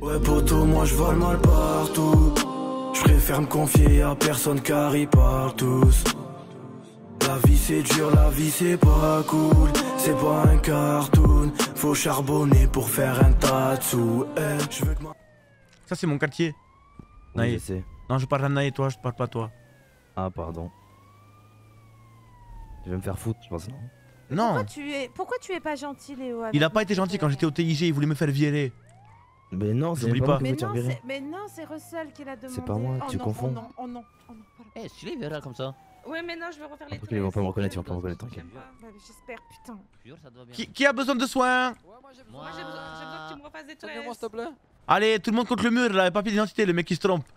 Ouais poto, moi je vole mal partout. Je préfère me confier à personne car ils parlent tous. La vie c'est dur, la vie c'est pas cool. C'est pas un cartoon. Faut charbonner pour faire un tas de sous. Je veux que Ça c'est mon quartier. Oui, Naïe. je sais. Non je parle à Naïe, toi je parle pas à toi. Ah pardon. Tu veux me faire foutre, je pense non. Non. Pourquoi tu es pas gentil, Léo? Il a pas été gentil quand j'étais au TIG, il voulait me faire virer. Mais non, c'est J'oublie pas pas. moi qui veux te virer. Mais non, c'est Russell qui l'a demandé. C'est pas moi, tu confonds. Oh non. Eh, tu les verras comme ça. Ouais, mais non, je vais refaire les Ok, ils vont pas me reconnaître, ils vont pas me reconnaître, t'inquiète. J'espère, putain. Jure, ça doit bien. Qui a besoin de soins? Moi, j'ai besoin que tu me refasses des Soigne-moi, s'il te plaît. Allez, tout le monde contre le mur là, papier d'identité, le mec qui se trompe.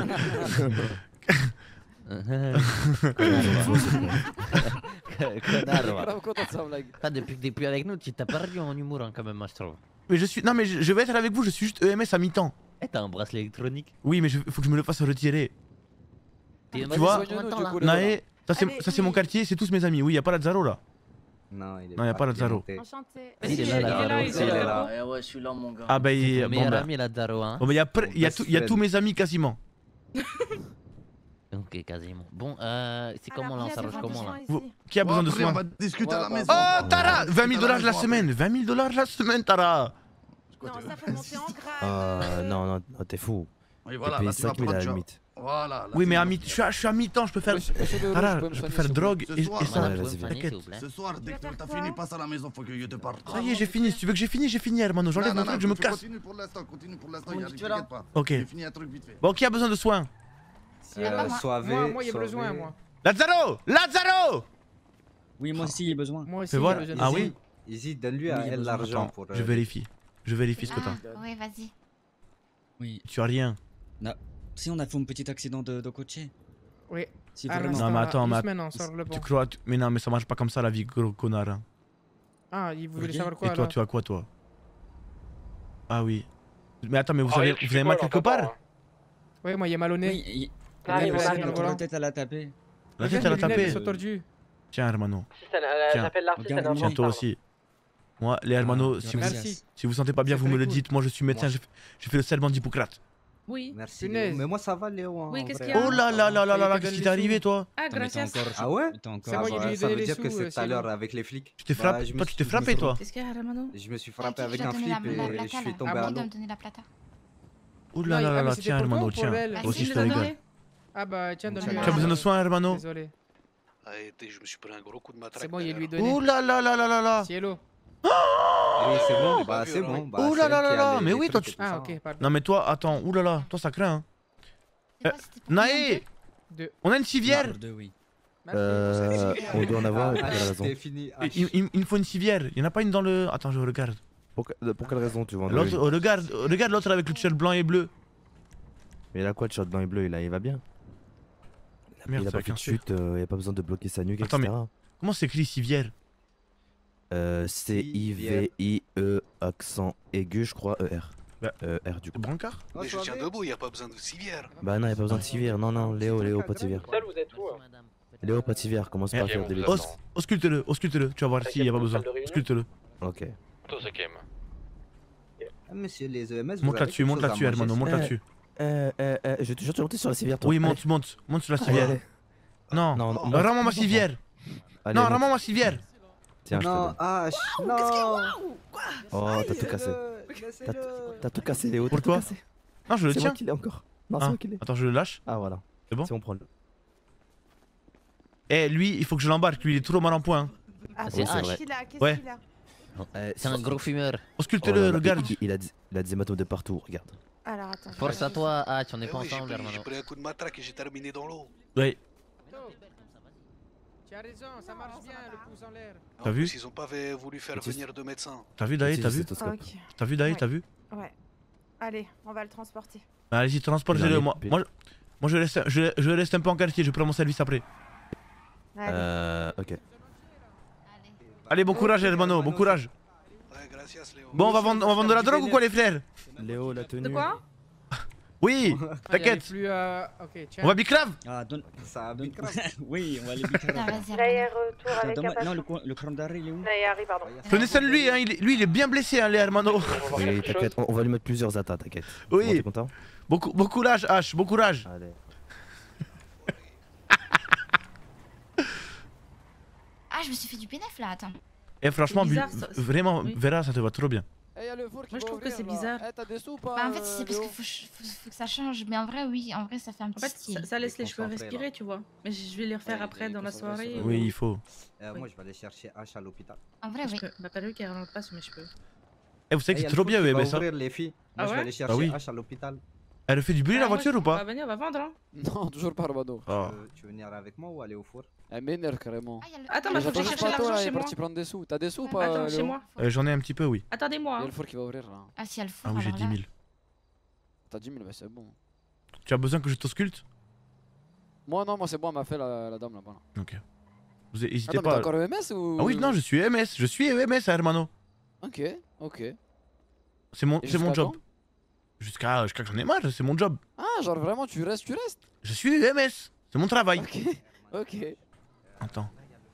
Connard, Content de sa blague. va. Depuis que t'es plus avec nous, tu t'as perdu en humour hein, quand même, moi je trouve. Mais je suis. Non mais je vais être avec vous, je suis juste EMS à mi-temps. Eh, t'as un bracelet électronique. Oui mais faut que je me le fasse retirer. Tu vois, Nae, ça c'est mon quartier, c'est tous mes amis. Oui, y a pas Lazaro là. Non, il est Non, y a pas Lazaro. Enchanté. Il est là, Lazaro. il est là. Ouais, je suis là, mon gars. Ah bah C'est ton bon meilleur bah. ami, Lazaro, hein. Bon bah y a tous mes amis quasiment. Ok, quasiment. Bon, c'est comment là, on s'arrange comment là? Qui a besoin de Après, on soins? va discuter à la maison. Oh Tara, 20 000 $ la semaine, 20 000 $ la semaine Tara. Non, ça faut monter en grade. Non, t'es fou. Oui, T'es voilà, payé là, tu vas 5 000 à la prendre, limite. Voilà. là, Oui tu mais vas- je suis à mi-temps, je peux faire. Tara, je peux faire drogue Ce et soir, ça. Madame, Ouais, vous vas-y, pouvez me soigner, t'inquiète. s'il vous plaît. Ce soir, dès que Tu veux t'as faire fini, quoi? passe à la maison, faut que je te parle. Ça y est, j'ai fini. Si tu veux que j'ai fini, hermano. J'enlève mon truc, je me casse. Continue pour l'instant, Bon, Yannick, tu es là. t'inquiète pas. Ok. J'ai fini un truc vite fait. Bon, qui a besoin de soins? Soivé. Moi, il y a besoin, moi. Lazaro! Lazaro! Oui, moi aussi, il y a besoin. Moi aussi, Fais voir. j'ai Ah besoin. oui? Easy, donne-lui à Oui, elle besoin. l'argent Attends, pour. je vérifie. Je vérifie ce que t'as. Oui, vas-y. Oui. Tu as rien. Si on a fait un petit accident de coach. Oui. Si Ah, vraiment. Non, mais attends, une mais semaine, on sort le Tu bon. crois. Mais non, mais ça marche pas comme ça la vie, gros connard. hein. Ah, il voulait Ok. savoir quoi Et toi, là? tu as quoi, toi? Ah oui. Mais attends, mais vous avez mal quelque part? Oui, moi, il est mal au nez. Oui, il Ah, il a arrive, dans voilà. la tête, elle a tapé. La tête, Regarde, elle a les lunettes, tapé. elles sont tordues. Tiens, hermano. Tiens. Regarde, Tiens, toi aussi. Moi, les hermanos, si Merci. vous sentez pas bien, C'est vous me très le cool. dites. Moi, je suis médecin, j'ai fait le serment d'Hippocrate. Oui. Merci. Punaise. Léo. Mais moi, ça va, Léo. hein, Oui, en qu'est-ce vrai. qu'il y a Oh là là là là là là, qu'est-ce qui t'est arrivé, toi? Ah, Attends, mais t'es gracias. encore- Ah ouais? T'es encore. C'est bon, il lui Ça donnait veut les dire sous, que c'est tout à sinon. l'heure avec les flics. Tu t'es frappé? je me Toi, suis- tu t'es je me frappé, suis- toi? Qu'est-ce qu'il y a, Ramano? Je me suis frappé Ah, avec tu lui un as donné flip la plata, et je suis là. tombé Ah à bon, Il doit l'eau. me donner la plata. Oh là là Ah, là mais là, c'était tiens, pour toi hermano, ou pour tiens. elle? Toi Ah, aussi, il je nous te a régale. donné. Ah bah tiens, donne-lui. Tu as besoin de soins, hermano? Désolé. Arrêtez, je me suis pris un gros coup de matraque. C'est bon, il lui donné. Oh là là là là là là. Cielo. Oui, c'est bon, bah vu, c'est alors. bon. bah, Oh c'est là là elle qui là a là, les- mais les oui, toi, trucs et tout Ah, ça. ok, pardon. Non mais toi, attends, ouh là là, toi ça craint. C'est quoi, c'était pour combien de Nae, Deux. on a une civière. Non, deux, oui. On doit en avoir, pour Ah, quelle raison? c'est fini. Ah, Il me faut une civière. Il y en a pas une dans le. Attends, je regarde. Pour quelle raison tu veux en L'autre, avoir une? regarde l'autre avec le t-shirt blanc et bleu. Mais là quoi, le shirt blanc et bleu, il va bien. Merde, Il a ça pas fait de cassé. chute, il a pas besoin de bloquer sa nuque, Attends, etc. Comment s'écrit civière? C-I-V-I-E, accent aigu, je crois, E-R. Bah. E-R du coup. Brancard? Mais je tiens debout, y a pas besoin de civière. Bah non, y a pas besoin de civière. Non, Léo, pas de civière. vous êtes où? Léo, pas de civière, commence pas à faire des bêtises. Ausculte-le, tu vas voir s'il y a pas besoin. Ausculte-le. Ok. Ah, monsieur, les EMS. vous Monte avez là-dessus, quelque monte chose à là-dessus, manger, hermano, monte c'est- là-dessus. Je te jure, tu montes sur la civière, toi. Oui, Allez. monte sur la Allez, civière. allez. Non, Non, rends-moi ma civière. Allez, Non, monte. rends-moi ma civière. Tiens, je te Non, donne. ah, non. Oh, t'as tout cassé. T'as tout cassé, Léo. Pour t'as tout toi cassé. Non, je le C'est tiens. moi qui l'ai encore. Non, c'est Ah, moi qui l'ai. attends, je le lâche. Ah, voilà. C'est bon C'est bon, prends-le. Eh, lui, il faut que je l'embarque. Lui, il est trop mal en point. hein. Ah, c'est bon, vrai. qu'est-ce qu'il a? Qu'est-ce Ouais. qu'il a? C'est un gros fumeur. Ausculte-le, regarde. Il a des hématomes de partout, regarde. Alors attends. Force à toi, H, on est Eh pas oui, ensemble, j'ai hermano. pris un coup de matraque et j'ai terminé dans l'eau. Ouais, Tu as raison, ça marche bien, le pouce en l'air. T'as En vu plus, ils ont pas voulu faire Petit- venir de médecin. t'as vu Daï, t'as vu? Ah, ok. T'as vu Daï, Ouais. t'as vu? Ouais. Allez, on va le transporter. Bah, allez-y, transportez-le. Il en est Moi, pire. moi, je reste un peu en quartier. Je prends mon service après. Allez. Ok. Allez, bon courage, hermano, bon courage. Ouais, gracias, Léo. Bon, on va vendre de la drogue ou quoi, les frères? Léo, la tenue. De quoi? Oui, t'inquiète. Plus, ok, tiens. On va Bicrave. Ah, donne. Ça a bien Oui, on va aller vite. D'ailleurs, retour avec Non, le cran d'arrêt, il est où? Harry, pardon. Prenez soin de lui, hein. Lui, il est bien blessé, hein, les hermanos. Oui, t'inquiète, on va lui mettre plusieurs attaques, t'inquiète. Oui. Bon, t'es content? Bon courage, H, bon courage. Allez. Ah, je me suis fait du pénef là, attends. Et franchement, C'est bizarre, vraiment, oui. Vera, ça te va trop bien. Moi, je trouve que c'est bizarre. T'as des sous ou pas? Bah, en fait, c'est parce qu'il faut que ça change. Mais en vrai, oui, en vrai, ça fait un En petit fait, style. ça laisse les cheveux Concentré, respirer, tu vois. Mais je vais les refaire Ouais, après il est dans la concentré soirée. sur ou- Oui, il faut. Moi, je vais aller chercher H à l'hôpital. En vrai, Parce oui. que ma perruque, elle rentre pas sur mes cheveux. Eh, vous savez que Il y a c'est le trop bien, foot qui va EMS. Hein. ouvrir, les filles. Ah Moi, je vais ouais aller chercher oui. H à l'hôpital. Elle fait du bruit, la Ah, moi, voiture, je- ou pas? On va venir, on va vendre, hein. Non, toujours pas, Romano. Oh. Tu veux venir avec moi ou aller au four? Elle m'énerve carrément. Ah, y a le- Attends, y a mais le- faut que je cherche l'argent là, il chez est moi. parti prendre des sous. T'as des sous ou Ouais, pas? Attends, Léo chez moi. J'en ai un petit peu, oui. Attendez-moi. Il y a Hein. le four qui va ouvrir là. Ah, si, y a le four. Ah oui, j'ai alors 10 là. 000. T'as 10 000, bah c'est bon. Tu as besoin que je t'ausculte? Moi, non, moi c'est bon, elle m'a fait la dame là-bas. Ok. Vous n'hésitez Attends, mais pas. t'es encore EMS ou? Ah oui, non, je suis EMS. Je suis EMS, hermano. Ok, ok. Et C'est mon jusqu'à job. quand? Jusqu'à que j'en ai marre, c'est mon job. Ah, genre vraiment, tu restes. Je suis EMS. C'est mon travail. Ok, ok. Attends.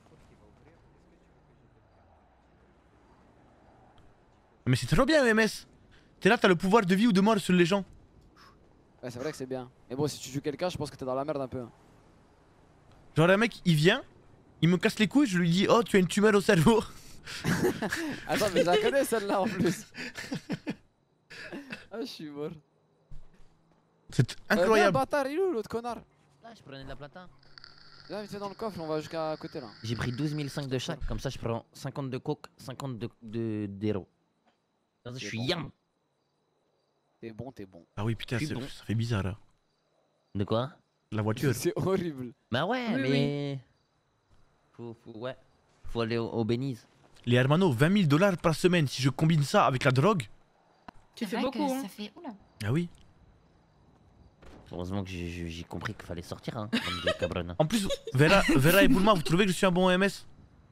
Mais c'est trop bien, EMS. T'es là, t'as le pouvoir de vie ou de mort sur les gens. Ouais, c'est vrai que c'est bien. Mais bon, si tu joues quelqu'un, je pense que t'es dans la merde un peu. Genre, un mec, il vient, il me casse les couilles, je lui dis, oh, tu as une tumeur au cerveau. Attends, mais je la connais celle-là en plus. Ah, je suis mort. C'est Viens, incroyable. bâtard, il est où l'autre connard? Là, je prenais de la plata. Viens, vite fait dans le coffre, on va jusqu'à côté là. J'ai pris 12 500 de chaque, comme ça je prends 50 de coke, 50 d'héros. Je suis bon. yam. T'es bon, t'es bon. Ah oui, putain, Je suis bon. ça fait bizarre, là. De quoi? La voiture. C'est horrible. Bah ouais, Oui, mais... Ouais. Faut aller au Beniz. Les hermanos, 20 000 $ par semaine, si je combine ça avec la drogue. Tu C'est fais vrai beaucoup, que hein. ça fait. Oula. Ah oui. Heureusement que j'ai compris qu'il fallait sortir, hein, bande de cabrones. En plus, Vera et Boulma, vous trouvez que je suis un bon EMS?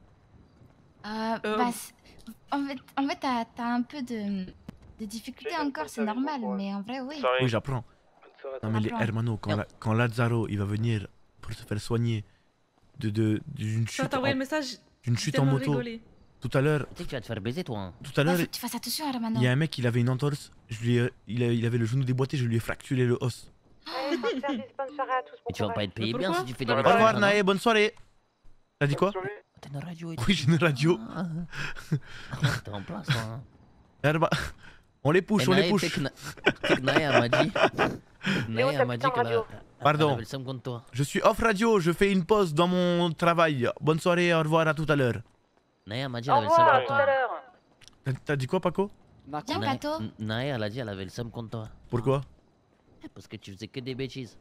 Bah, en fait t'as un peu de difficultés encore, c'est normal, mais en vrai, oui. Oui, j'apprends. Non, mais les Apprends. hermanos, quand Lazaro, il va venir pour se faire soigner d'une Ça chute, t'a envoyé le message. d'une chute Tellement en moto, rigolé. tout à l'heure, Tu sais que tu vas te faire baiser, toi. Hein. tout à l'heure, Faut que tu fasses attention, Hermano. il y a un mec, il avait une entorse, il avait le genou déboîté, je lui ai fracturé le os. Et tu vas pas être payé Mais bien pourquoi si tu fais des Au revoir, reportages, Nae, bonne soirée. T'as dit quoi? T'as une radio et tout. Oui, j'ai une radio. Ah. T'es en place, toi. Hein. Herba- On les push, on les push. Naya m'a dit. Naya m'a dit qu'elle Pardon. avait le seum contre toi. Je suis off radio, je fais une pause dans mon travail. Bonne soirée, au revoir, à tout à l'heure. Naya m'a dit qu'elle avait le seum contre toi. T'as dit quoi, Paco? Viens, Pato. Naya, elle a dit qu'elle avait le seum contre toi. Pourquoi? Parce que tu faisais que des bêtises.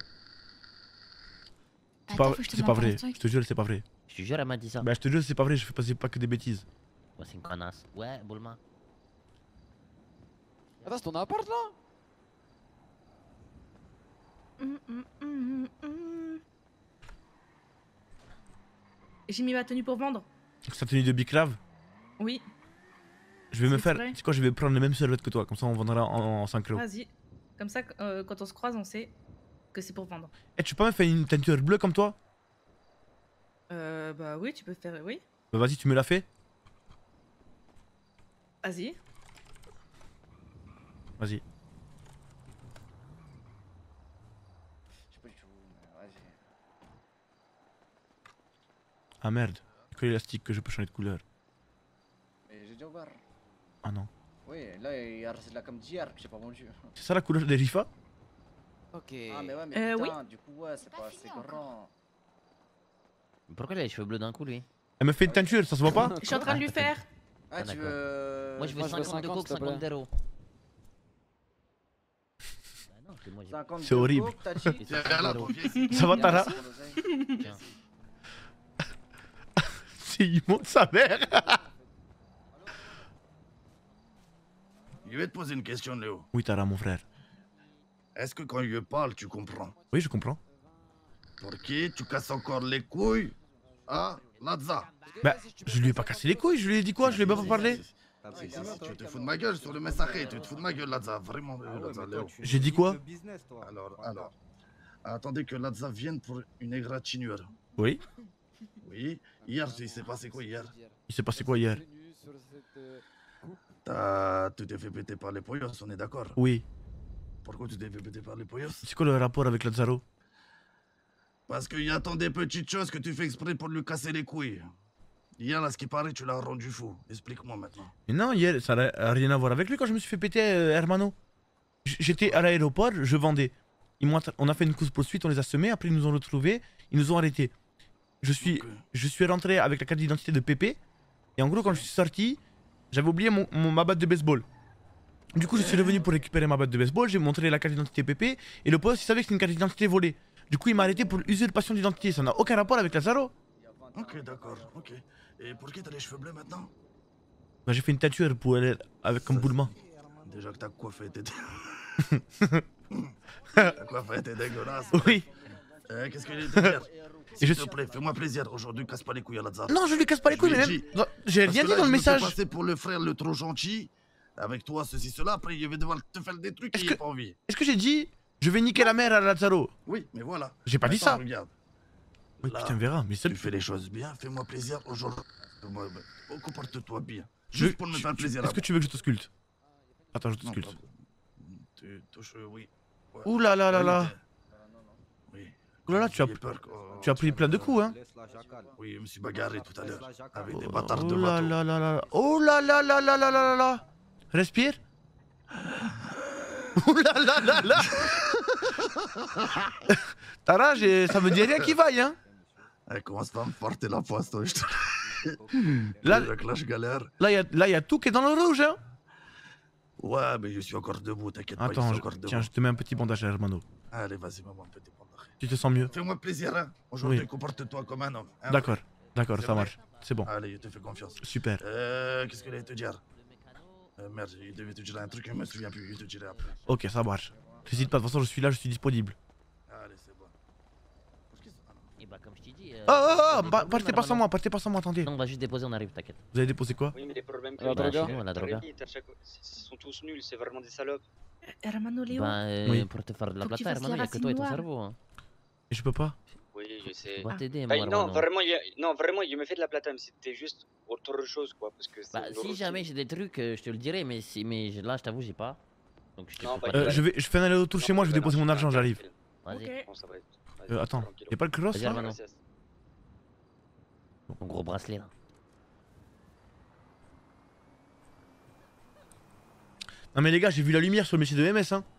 C'est Attends, pas, faut que je te c'est pas montre un vrai, truc. je te jure, c'est pas vrai. Je te jure, elle m'a dit ça. Bah, je te jure, c'est pas vrai, je fais pas que des bêtises. Ouais, c'est une connasse. Ouais, Boulma. Attends, c'est ton appart là? J'ai mis ma tenue pour vendre. Sa tenue de Bicrave, Oui, je vais me C'est faire. vrai. Tu sais quoi, je vais prendre les mêmes serviettes que toi, comme ça on vendra en synchro. vas-y. Comme ça, quand on se croise, on sait que c'est pour vendre. Eh, tu peux pas me faire une teinture bleue comme toi? Bah oui, tu peux faire. Oui, Bah, vas-y, tu me l'as fait? vas-y. Vas-y. Ah merde, que l'élastique que je peux changer de couleur. Mais j'ai déjà ouvert. Ah non. Oui, là, il reste là comme d'hier que j'ai pas vendu. C'est ça la couleur des Rifa? Ok. Ah, mais ouais, mais oui. putain, du coup, ouais, c'est Pas pas fini assez encore. grand. Pourquoi il a les cheveux bleus d'un coup, lui? Elle me fait une teinture, ça se voit pas? Je suis en train de lui faire. Ah, Ah, tu d'accord. veux. Moi, je veux moi, je veux 50 de 50, coke, s'il te plaît. 50 d'héros. Bah non, parce que moi, j'ai 50 C'est horrible. coke, t'as dit. j'ai 50 d'héros. Ça va, Tara? Tiens. C'est immonde sa mère. Je vais te poser une question, Léo. Oui, Tara, mon frère. Est-ce que quand je parle, tu comprends? Oui, je comprends. Pour qui tu casses encore les couilles à Lazza? Bah, je lui ai pas cassé les couilles, je lui ai dit quoi? Je lui ai même pas parlé. Tu te fous de ma gueule sur le messager, tu te fous de ma gueule, Lazza, vraiment, Lazza, Léo. J'ai dit quoi? Alors. Attendez que Lazza vienne pour une égratignure. Oui. Oui. Hier, il s'est passé quoi hier? Il s'est passé quoi hier? Tu t'es fait péter par les poyos, on est d'accord? Oui. Pourquoi tu t'es fait péter par les poyos? C'est quoi le rapport avec Lazzaro? Parce qu'il y a tant des petites choses que tu fais exprès pour lui casser les couilles. Hier, à ce qui paraît, tu l'as rendu fou. Explique-moi maintenant. Mais non, hier, ça n'a rien à voir avec lui quand je me suis fait péter, Hermano. J'étais à l'aéroport, je vendais. On a fait une course-poursuite, on les a semés, après ils nous ont retrouvés, ils nous ont arrêtés. Je suis rentré avec la carte d'identité de Pépé, et en gros, quand je suis sorti, j'avais oublié ma batte de baseball. Du coup, je suis revenu pour récupérer ma batte de baseball, j'ai montré la carte d'identité Pépé, et le poste, il savait que c'était une carte d'identité volée. Du coup, il m'a arrêté pour usurpation d'identité, ça n'a aucun rapport avec Lazzaro. Ok, d'accord, ok. Et pour qui t'as les cheveux bleus maintenant? Bah, j'ai fait une teinture pour aller avec comme boulement. Déjà que t'as coiffé, t'es... T'as coiffé, t'es dégueulasse. Oui. Qu'est-ce que je vais te dire? S'il te plaît, fais-moi plaisir. Aujourd'hui, casse pas les couilles à Lazza. Non, je lui casse pas les couilles, mais même... J'ai rien dit dans le message. Je vais passer pour le frère le trop gentil. Avec toi, ceci, cela. Après, il va devoir te faire des trucs qu'il n'a pas envie. Est-ce que j'ai dit je vais niquer la mère à Lazzaro? Oui, mais voilà. J'ai pas dit ça. Regarde. Oui, putain, verra. Mais tu fais les choses bien, fais-moi plaisir aujourd'hui. Comporte-toi bien. Juste pour me faire plaisir. Est-ce que tu veux que je te sculpte? Attends, je te sculpte. Tu touches, oui. Ouh là là là là. Oui. Ouh là là, tu as pris plein de coups, hein. Oui, je me suis bagarré tout à l'heure. Avec des bâtards de bateau. Oh là là là là. Oh là là là là là là là. Respire. Ouh là là là là. Ta rage, ça me dit rien qui vaille, hein. Elle commence pas à me porter la poisse, toi, je te... Là, je galère. Là, il y a tout qui est dans le rouge, hein. Ouais, mais je suis encore debout, t'inquiète pas, Attends, je suis encore debout. tiens, je te mets un petit bandage à Hermano. Allez, vas-y, maman, un petit bandage. Tu te sens mieux? Fais-moi plaisir, hein. Aujourd'hui, Oui. comporte-toi comme un homme. Hein, d'accord, d'accord, ça marche. C'est bon. Allez, je te fais confiance. Super. Qu'est-ce que j'allais te dire? Merde, il devait te dire un truc, je me souviens plus, je te dirai après. Ok, ça marche. N'hésite pas, de toute façon, je suis là, je suis disponible. Allez, c'est bon. Et bah, comme je t'ai dit. Partez pas sans moi, attendez. Non, on va juste déposer, on arrive, t'inquiète. Vous avez déposé quoi? Oui, mais les problèmes que La droga. La droga. ils sont tous nuls, c'est vraiment des salopes. Hermano Léo. Bah, Oui. pour te faire de la Faut que tu plata, fasses Hermano, les y'a que toi et ton racines cerveau. Hein. Et je peux pas? Oui, je sais. On va t'aider, Bah, moi, non, Hermano. vraiment, il me fait de la plata, mais c'était juste autre chose, quoi. Parce que Bah, si jamais j'ai des trucs, je te le dirai, mais là, je t'avoue, j'ai pas. Donc, je te Non, peux bah, pas. Je fais un aller-retour chez moi, je vais déposer mon argent, j'arrive. Vas-y. Bon, ça va être... Attends, y'a pas le cross Vas-y, là? Hermano. Mon gros bracelet là. Non mais les gars, j'ai vu la lumière sur le métier de MS, hein.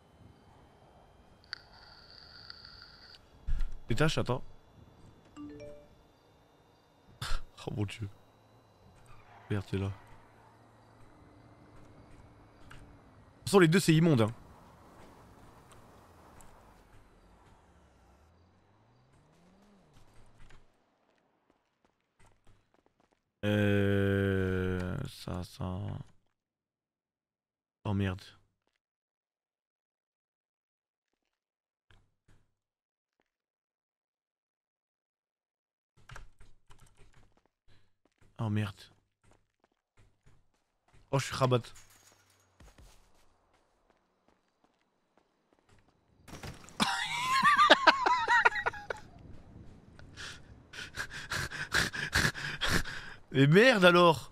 Détache, attends. Oh mon dieu. Regarde, c'est là. De toute façon, les deux, c'est immonde, hein. Ça. Oh merde. Oh merde. Oh, je suis rabat. Mais merde alors.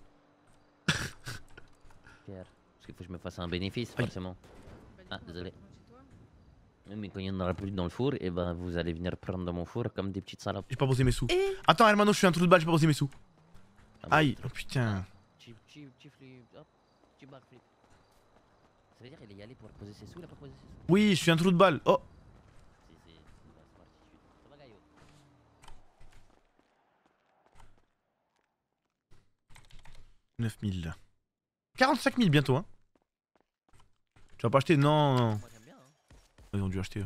Pierre, parce qu'il faut que je me fasse un bénéfice, forcément. Ah, désolé. Mais quand il y en aura plus dans le four, et ben vous allez venir prendre dans mon four comme des petites salopes. J'ai pas posé mes sous. Attends, Hermano, je suis un trou de balle, j'ai pas posé mes sous. Aïe, oh putain. Petit flip, hop, petit backflip. Ça veut dire qu'il est allé pour poser ses sous, il a pas posé ses sous. Oui, je suis un trou de balle. Oh. Ça va, Gaïo? 9000. 45 000 bientôt, hein. Tu vas pas acheter? Non, non. Ils ont dû acheter.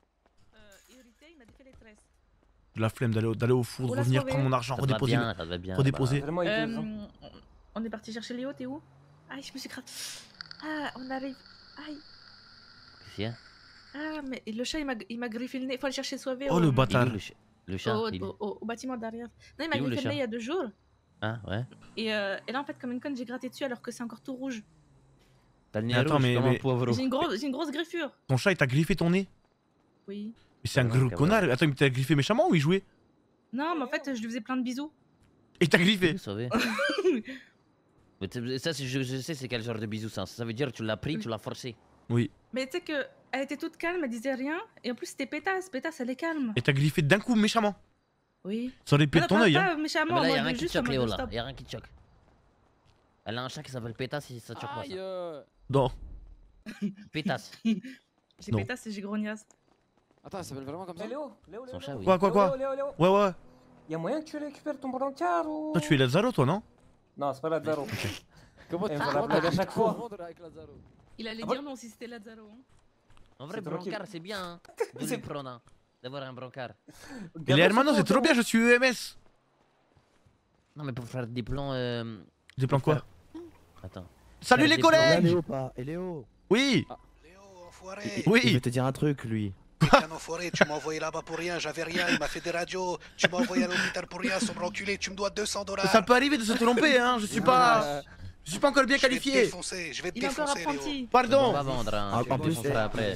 De la flemme d'aller au four, de revenir prendre mon argent, redéposer. Redéposer. On est parti chercher Léo, t'es où? Aïe, je me suis grave. Ah, on arrive. Aïe. Qu'est-ce qu'il y a? Ah, mais le chat il m'a griffé le nez. Faut aller chercher Sauvé. Oh le bâtard. Le chat. Au bâtiment derrière. Non, il m'a griffé le nez il y a 2 jours. Ah, ouais. Et là, en fait, comme une conne, j'ai gratté dessus alors que c'est encore tout rouge. T'as le nez Mais attends, rouge mais- comme mais- un poivreau. J'ai une grosse griffure. Ton chat il t'a griffé ton nez? Oui. Mais c'est un Ouais, gros quand connard. Attends, mais t'as griffé méchamment ou il jouait? Non, mais en fait, je lui faisais plein de bisous. Et t'as griffé? Vous savez. Mais ça, je sais c'est quel genre de bisou ça. Ça veut dire que tu l'as pris, tu l'as forcé. Oui. Mais tu sais que elle était toute calme, elle disait rien. Et en plus, c'était pétasse. Pétasse, elle est calme. Et t'as griffé d'un coup méchamment? Oui. Ça aurait pu être ton œil, hein. Pas méchamment, Mais là, en y'a mode rien qui juste te en choque, mode Léo, là. stop. Y'a rien qui te choque. Elle a un chat qui s'appelle Pétasse, et ça te choque pas, Aïe. ça. Non. Pétasse. J'ai Non. pétasse et j'ai grognasse. Attends, elle s'appelle vraiment comme ça? Léo, Son chat, oui. Quoi? Ouais, ouais. Y'a moyen que tu récupères ton brancard ou... Toi, tu es Lazaro, toi, non? Non, c'est pas Lazaro. Comment Et tu on l'appelle à chaque fois. avec Lazaro? Il allait Ah bon dire non si c'était Lazaro. Hein. En vrai, C'est tranquille. brancard, c'est bien, hein, de C'est- lui prendre, hein, d'avoir un brancard. Et les hermanos, c'est trop bien, je suis EMS. Non, mais pour faire des plans. Des plans quoi? Attends. Salut Faire les des Là, collègues! Léo, pas. Et Léo. Oui! Léo, enfoiré. Il Oui! veut te dire un truc, lui. Putain d'enfoiré, tu m'as envoyé là-bas pour rien, j'avais rien, il m'a fait des radios, tu m'as envoyé à l'hôpital pour rien, sombre enculé, tu me dois 200 $. Ça peut arriver de se tromper, hein, je suis pas encore bien qualifié. Je vais te Il est encore défoncer, Léo. apprenti. On Pardon! va vendre, hein. Ah, Tu en le plus, défonceras après.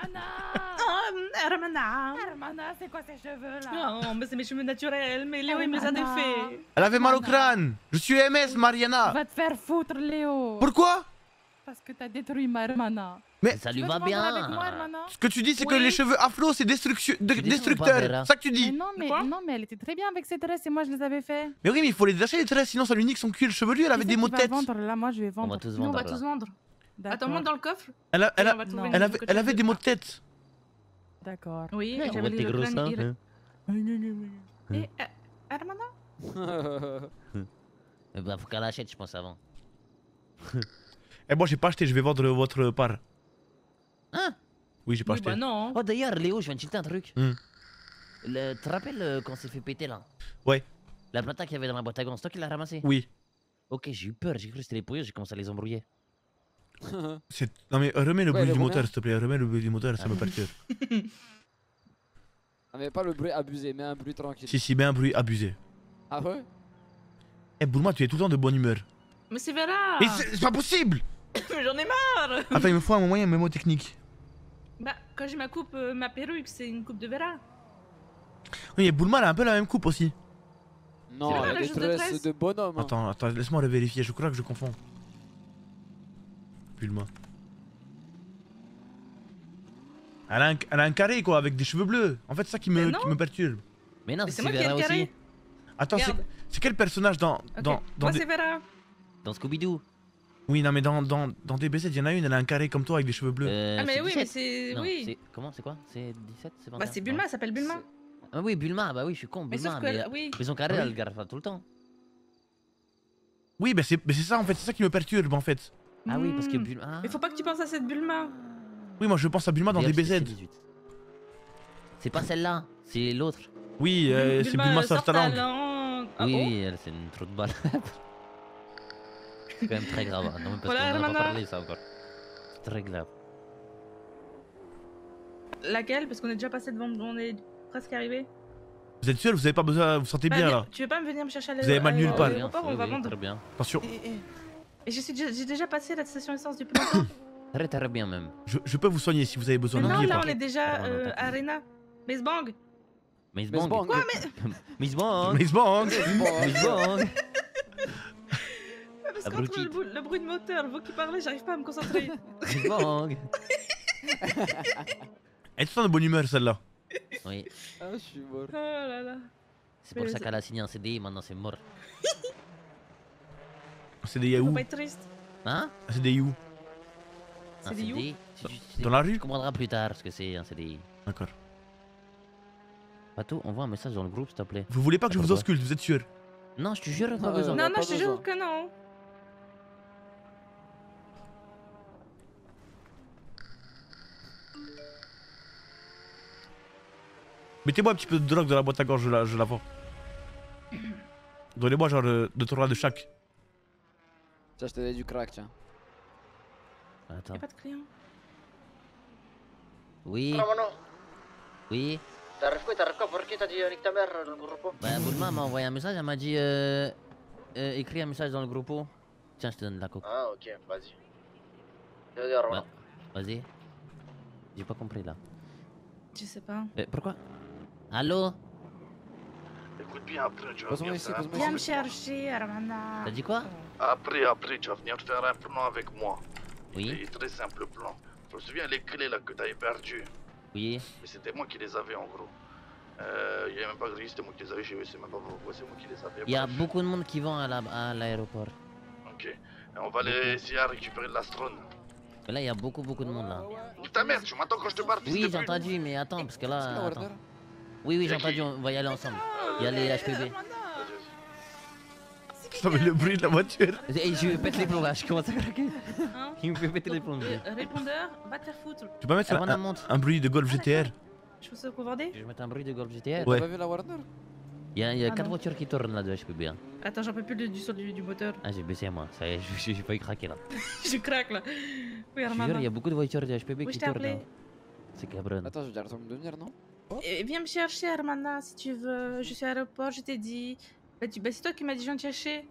Hermana. Hermana, c'est quoi ces cheveux là? Non, mais c'est mes cheveux naturels. Mais Léo, il me les a défaits. Elle avait mal au crâne! Je suis EMS, Mariana! Va te faire foutre, Léo. Pourquoi? Parce que t'as détruit ma Hermana. Mais Ça Tu lui veux va te vendre bien. avec moi, Hermana? ce que tu dis, c'est que Oui. les cheveux afro, c'est descends pas, destructeur. Vera. C'est ça que tu Mais dis. non, Quoi mais elle était très bien avec ses tresses et moi je les avais fait. Mais oui, mais il faut les détacher les tresses, sinon ça lui nique son cuir chevelu. Elle avait des mots de tête. Vendre, là, moi je vais On vendre. va tous Nous, on vendre va là. tous vendre. Attends, monte dans le coffre. Elle, a- elle, Et a- on va trouver non. une elle nouveau avait, elle avait des mots de tête. D'accord. Oui, On j'avais voit tes le gros crâne, seins. il- hein. Et Hermana? Mais bah, faut qu'elle achète, je pense, avant. Et moi, j'ai pas acheté, je vais vendre votre part. Hein? Oui, j'ai pas Oui, acheté. bah non. Oh, d'ailleurs, Léo, je viens de tilter un truc. Hmm. Tu te rappelles quand on s'est fait péter là? Ouais. La plata qu'il y avait dans la boîte à gants, c'est toi qui l'as ramassée? Oui. Ok, j'ai eu peur, j'ai cru que c'était les pouilleux, j'ai commencé à les embrouiller. Non mais remets le Ouais, bruit le du moteur, combien s'il te plaît. Remets le bruit du moteur, ça me perturbe. Ah, mais pas le bruit abusé, mais un bruit tranquille. Si, mais un bruit abusé. Ah ouais? Eh, Boulma, tu es tout le temps de bonne humeur. Mais c'est Vera. Mais c'est pas possible! Mais j'en ai marre. Attends, il me faut un moyen mémotechnique. Bah, quand j'ai ma coupe, ma perruque, c'est une coupe de Vera. Oui, mais Boulma, elle a un peu la même coupe aussi. Non, C'est elle pas a la des chose de tresses tresse de bonhomme. hein. Attends, laisse-moi vérifier, je crois que je confonds. Boulma. Elle a un carré quoi, avec des cheveux bleus. En fait, c'est ça qui Mais me, non. qui me perturbe. Mais non, Mais c'est c'est moi qui ai Vera le aussi. carré. Attends, Regarde. c'est quel personnage dans. Ok. dans Moi, des- c'est Vera. Dans Scooby-Doo. Oui, non, mais dans DBZ, il y en a une, elle a un carré comme toi avec des cheveux bleus. Ah, mais oui, mais 17. c'est. Non, Oui. c'est- Comment, c'est quoi? C'est 17? C'est 21? Bah, c'est Bulma, elle s'appelle Bulma. Ah oui, Bulma, bah oui, je suis con, Mais Bulma. sauf Mais, que. Oui. mais son carré, Oui. elle le garde tout le temps. Oui, mais c'est ça en fait, c'est ça qui me perturbe en fait. Ah oui, parce que Hmm. Bulma. Ah. Mais faut pas que tu penses à cette Bulma. Oui, moi je pense à Bulma dans D'ailleurs, DBZ. c'est 18. C'est pas celle-là, c'est l'autre. Oui, c'est Bulma sort ta langue. Ah oui, bon oui, elle, c'est une trou de balle. C'est quand même très grave. hein. Non, mais parce Voilà, qu'on en a pas Hermana. parlé, ça encore. C'est très grave. Laquelle? Parce qu'on est déjà passé devant, on est presque arrivé. Vous êtes sûr, vous avez pas besoin, vous sentez Bah, bien viens, là. Tu veux pas me venir me chercher à Vous avez mal nulle part. l'aéroport, on va vendre. Très bien. Attention, Et j'ai déjà passé la station essence depuis longtemps. Très bien même. je peux vous soigner si vous avez besoin, Mais non, n'oubliez là pas. on est déjà Pardon, non, à Arena. Maze Bang. Miss Miss Bang. Bang. Quoi, mais. Miss Bang. Miss Bang. Miss Bang. Parce qu'entre Abruti. le bruit de moteur, le vous qui parlez, j'arrive pas à me concentrer. Miss Bang. Elle est tout le temps de bonne humeur celle-là. Oui. Ah, je suis mort. Oh là là. C'est pour Mais ça c'est- qu'elle a signé un CDI, maintenant c'est mort. C'est des Faut Yahoo. pas être triste. Hein? C'est des You. C'est des you? Dans la rue? Tu comprendras plus tard ce que c'est un CDI. D'accord. Pato, envoie un message dans le groupe s'il te plaît. Vous voulez pas que je vous Pourquoi? ausculte, vous êtes sûr? Non, je te jure, pas Ah, besoin. Non, pas non, je te besoin. jure que non. Mettez-moi un petit peu de drogue dans la boîte à gorge, je la vends. Donnez-moi genre 2-3 de chaque. Tiens, je te donne du crack, tiens. Attends. Y'a pas de client. Oui. Oui. T'arrives quoi pour qui t'as dit nique ta mère dans le groupe? Bah, Boulma m'a envoyé un message, elle m'a dit écris un message dans le groupe. Tiens, je te donne de la coke. Ah, ok, vas-y. Bah, vas-y. J'ai pas compris là. Je sais pas. Pourquoi? Allô? Écoute bien, après tu vas Pose-moi venir ici, faire un pose-moi Viens plan me ici. avec moi. chercher, Hermana. T'as dit quoi? Après, tu vas venir faire un plan avec moi. Oui. Et très simple plan. Je me souviens les clés là que t'avais perdues. Oui. Mais c'était moi qui les avais en gros. Il y a même pas gris, c'était moi qui les avais, je sais même pas pourquoi, c'est moi qui les avais. Il y a Bref. beaucoup de monde qui vont à l'aéroport. Ok. On va aller essayer à récupérer l'Astron. Mais là, il y a beaucoup de monde là. Putain merde, tu m'attends quand je te parle. Oui, j'ai entendu, mais attends, parce que là. Attends. Oui, j'ai entendu, on va y aller ensemble. Il y a les HPB. Ça met le bruit de la voiture. Et je pète les plombs là, je commence à craquer. Hein? Il me fait péter les plombs. lui. Répondeur, va te faire foutre. Tu peux mettre Hermana monte. un bruit de Golf GTR. Je pense que vous vendez? Je vais mettre un bruit de Golf GTR. Ouais. T'as pas vu la Warner? Il y a Ah 4 non. voitures qui tournent là de HPB. Hein. Attends, j'en peux plus du son du moteur. Ah, j'ai baissé moi, ça y est, j'ai pas eu craquer là. Je craque là. Oui, Je te jure, Hermana. il y a beaucoup de voitures de HPB Oui, qui je t'ai tournent là. appelé. C'est cabron. Attends, je vais dire à de venir, non? Viens me chercher, Hermana, si tu veux. Je suis à l'aéroport, je t'ai dit. Bah, c'est toi qui m'as dit je viens te chercher.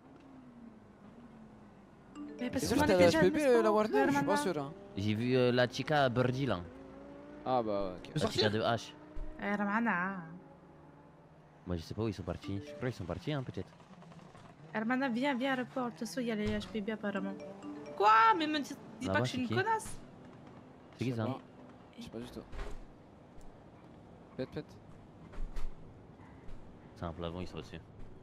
Mais parce C'est que sûr moi, que on t'as était la déjà, HPB, n'est-ce la pas, Warner? Je suis Hermana? pas sûr. Hein. J'ai vu la chica à Birdie là. Ah bah ok. La chica de H. Hermana. Moi je sais pas où ils sont partis. Je crois qu'ils sont partis hein peut-être. Hermana, viens à l'aéroport. De toute façon, il y a les HPB apparemment. Quoi? Mais me dis Là-bas, pas que je suis c'est une qui connasse. C'est qui ça? Je sais pas du tout. Pète. C'est un plafond, ils sont dessus.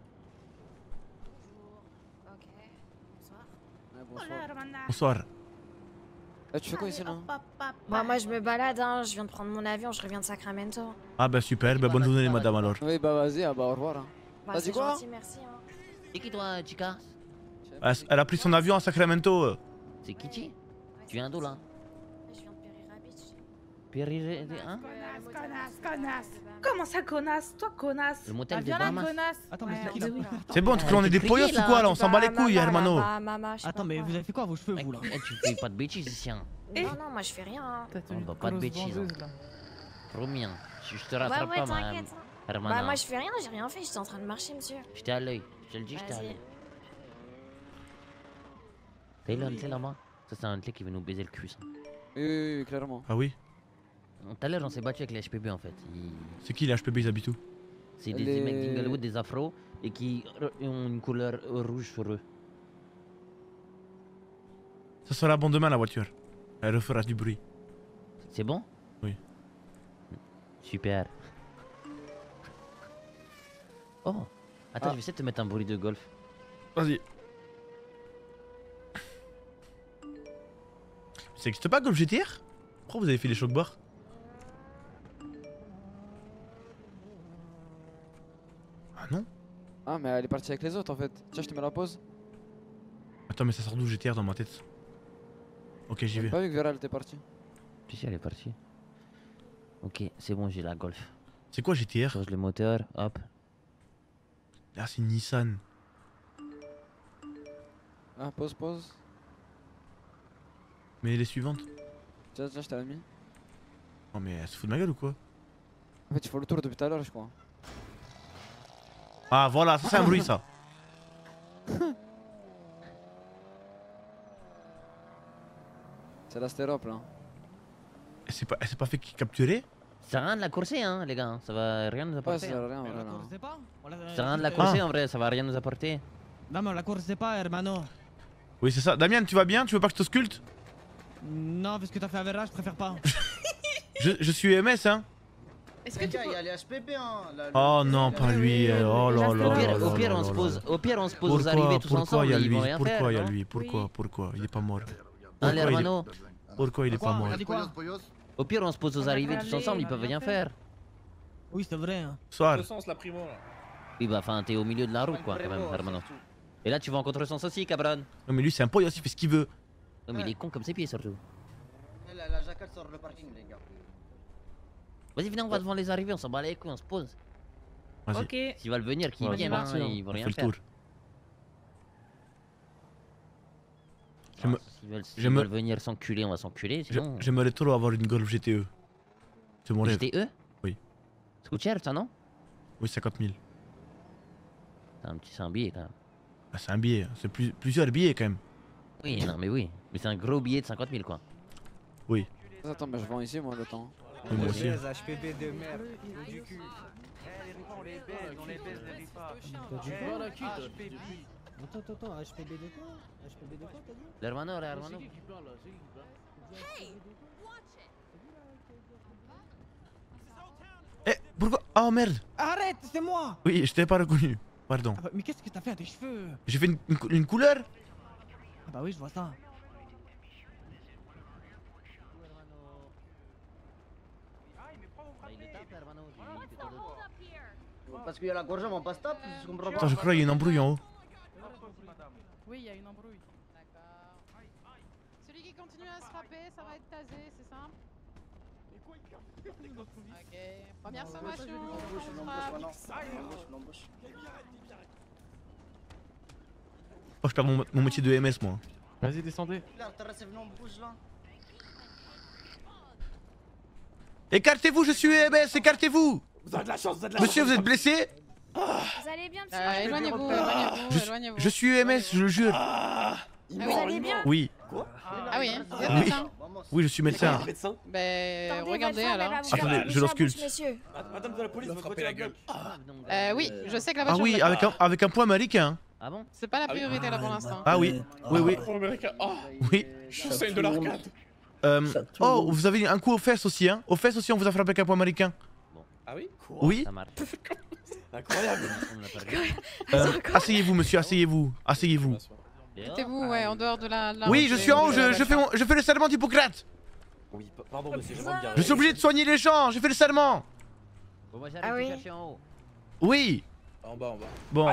Ouais, Bonsoir. Bonsoir. Tu fais quoi ici là? Bah, moi, je me balade, hein. Je viens de prendre mon avion, je reviens de Sacramento. Ah bah super, bah bonne journée madame alors. Oui, bah vas-y, bah au revoir. Hein. Bah, T'as dit c'est quoi? gentil, merci. Hein. C'est qui toi, chica? Elle a pris son avion à Sacramento. C'est Kitty? Tu viens d'où là? Je viens de Perira Beach. Périré, hein? Connasse. Comment ça, connasse? Toi, connasse. Le motel de Viens là, Bahamas. connasse. Attends, mais Ouais, c'est qui là oui. C'est bon, tu crois on est des poyos ou quoi là? On s'en bat les couilles, hermano. Attends, mais vous avez fait quoi à vos cheveux, vous là? Eh, tu fais pas de bêtises ici hein. Non, non, moi, je fais rien. Hein. On va pas de bêtises. Hein. Promis hein. Je te rattrape Ouais, pas ma t'inquiète. Hermana. Bah, moi, je fais rien, j'ai rien fait, j'étais en train de marcher, monsieur. J'étais à l'œil. Je te le dis, j'étais à Vas-y. l'œil. T'as là, c'est là-bas? Ça, c'est un clé qui veut nous baiser le cul ça. Oui, clairement. Ah oui? Tout à l'heure, on s'est battu avec les HPB en fait. C'est qui les HPB, ils habitent où? C'est des Les- mecs d'Inglewood, des afros, et qui ont une couleur rouge sur eux. Ça sera bon demain la voiture. Elle refera du bruit. C'est bon? Oui. Super. Oh! Attends, Ah. je vais essayer de te mettre un bruit de golf. Vas-y. Ça existe pas Golf GTR? Pourquoi vous avez fait les chocs barres? Ah non? Ah, mais elle est partie avec les autres en fait. Tiens, je te mets la pause. Attends, mais ça sort d'où GTR dans ma tête? Ok, j'y J'ai vais. pas vu que Vera elle était partie. Si, si, elle est partie. Ok, c'est bon, j'ai la golf. C'est quoi GTR? Change le moteur, hop. Ah, c'est Nissan. Ah, pause. Mais les suivantes? Tiens, je t'avais mis. Non, mais elle se fout de ma gueule ou quoi? En fait, il faut le tour depuis tout à l'heure, je crois. Ah, voilà, ça c'est un bruit ça. C'est la stérope là. Elle s'est pas fait capturer? Ça sert à rien de la courser, hein, les gars. Ça va rien nous Ouais, apporter. ça sert à hein. rien, voilà. C'est pas? Ça sert à rien de la courser en vrai, ça va rien nous apporter. Non, mais on la coursait pas, hermano. Oui, c'est ça. Damien, tu vas bien? Tu veux pas que je te sculpte? Non, parce que t'as fait un verra, je préfère pas. Je suis MS, hein? Est-ce que tu Il y peux... a les HPP, hein. Oh non, pas lui. Oh là là Au là pire, là au pire, là on se là pose, là. au pire, on se pose aux arrivées tous Pourquoi ensemble. il y a Ils vont lui? rien Pourquoi faire. il y a non lui? Pourquoi? Il est pas mort. Hein, les Pourquoi il est- hermanos? Pourquoi il est pas mort? T'as dit quoi? Au pire, on se pose aux arrivées tous ensemble, ils peuvent rien faire. Oui, c'est vrai. Hein. Soir. sens la primo là. Oui, bah, enfin, t'es au milieu de la route, quoi, quand même, hermano. Et là, tu vas en contresens aussi, cabron. Non, mais lui, c'est un poids, il fait ce qu'il veut. Non, mais il est con comme ses pieds, surtout. La jaquette sort le parking, les gars. Vas-y, viens, on va devant les arrivées, on s'en bat les couilles, on se pose. Vas-y. Ok. S'ils veulent venir, qu'ils Ouais, viennent, c'est hein, parti, hein. ils vont On rien fait le faire. tour. Je me- S'ils je me- veulent venir s'enculer, on va s'enculer, sinon... J'aimerais trop avoir une Golf GTE. C'est mon rêve. GTE? Oui. Ça coûte cher, ça, non? Oui, 50 000. C'est un billet, quand même. Ah, c'est un billet, c'est plusieurs billets quand même. Oui, non, mais oui. Mais c'est un gros billet de 50 000, quoi. Oui. Attends, mais je vends ici, moi, le temps. Oui, moi aussi. Les HPB de merde, ou du cul. Eh, les ripas, on les baise, les ripas. Attends, HPB de quoi? HPB de quoi, t'as dit? L'hermano, l'hermano. Eh, pourquoi? Oh merde! Arrête, c'est moi! Oui, je t'ai pas reconnu. Pardon. Ah bah, mais qu'est-ce que t'as fait à tes cheveux? J'ai fait une couleur? Ah bah oui, je vois ça. Parce qu'il y a la gorge, on passe tape, je comprends pas. Attends, je crois qu'il y a une embrouille en haut. Oui, il y a une embrouille. Celui qui continue à se frapper, ça va être tasé, c'est ça? Ok, première sommation. Oh, je perds mon métier de MS, moi. Vas-y, descendez. Écartez-vous, je suis MS, écartez-vous! Vous avez de la chance, vous êtes Monsieur, vous êtes blessé? Vous allez bien, monsieur? Éloignez-vous, éloignez-vous. Je suis MS, je le jure. Vous allez bien? Oui. Ah oui, vous êtes Oui. médecin? Oui, je suis médecin. Ben, regardez alors. Attendez, je l'ausculte. Monsieur. Madame de la police, votre la gueule. Oui, je sais que la Ah voiture... oui, avec un point américain. Ah bon? C'est pas la priorité là pour l'instant. Ah oui, oui. Oui. C'est de l'arcade. Oh, vous avez un coup aux fesses aussi, hein? Aux fesses aussi, on vous a frappé avec un point américain. Ah oui? Oui. Ça marche. Incroyable. Asseyez-vous, monsieur, asseyez-vous. Asseyez-vous. Mettez-vous, ouais, en dehors de la... Oui, je suis en haut, je fais le serment d'Hippocrate. Oui, pardon, monsieur, je vois bien. Je suis obligé de soigner les gens, j'ai fait le serment. Bon, moi j'arrive à chercher en haut. Oui. En bas, en bas. Bon,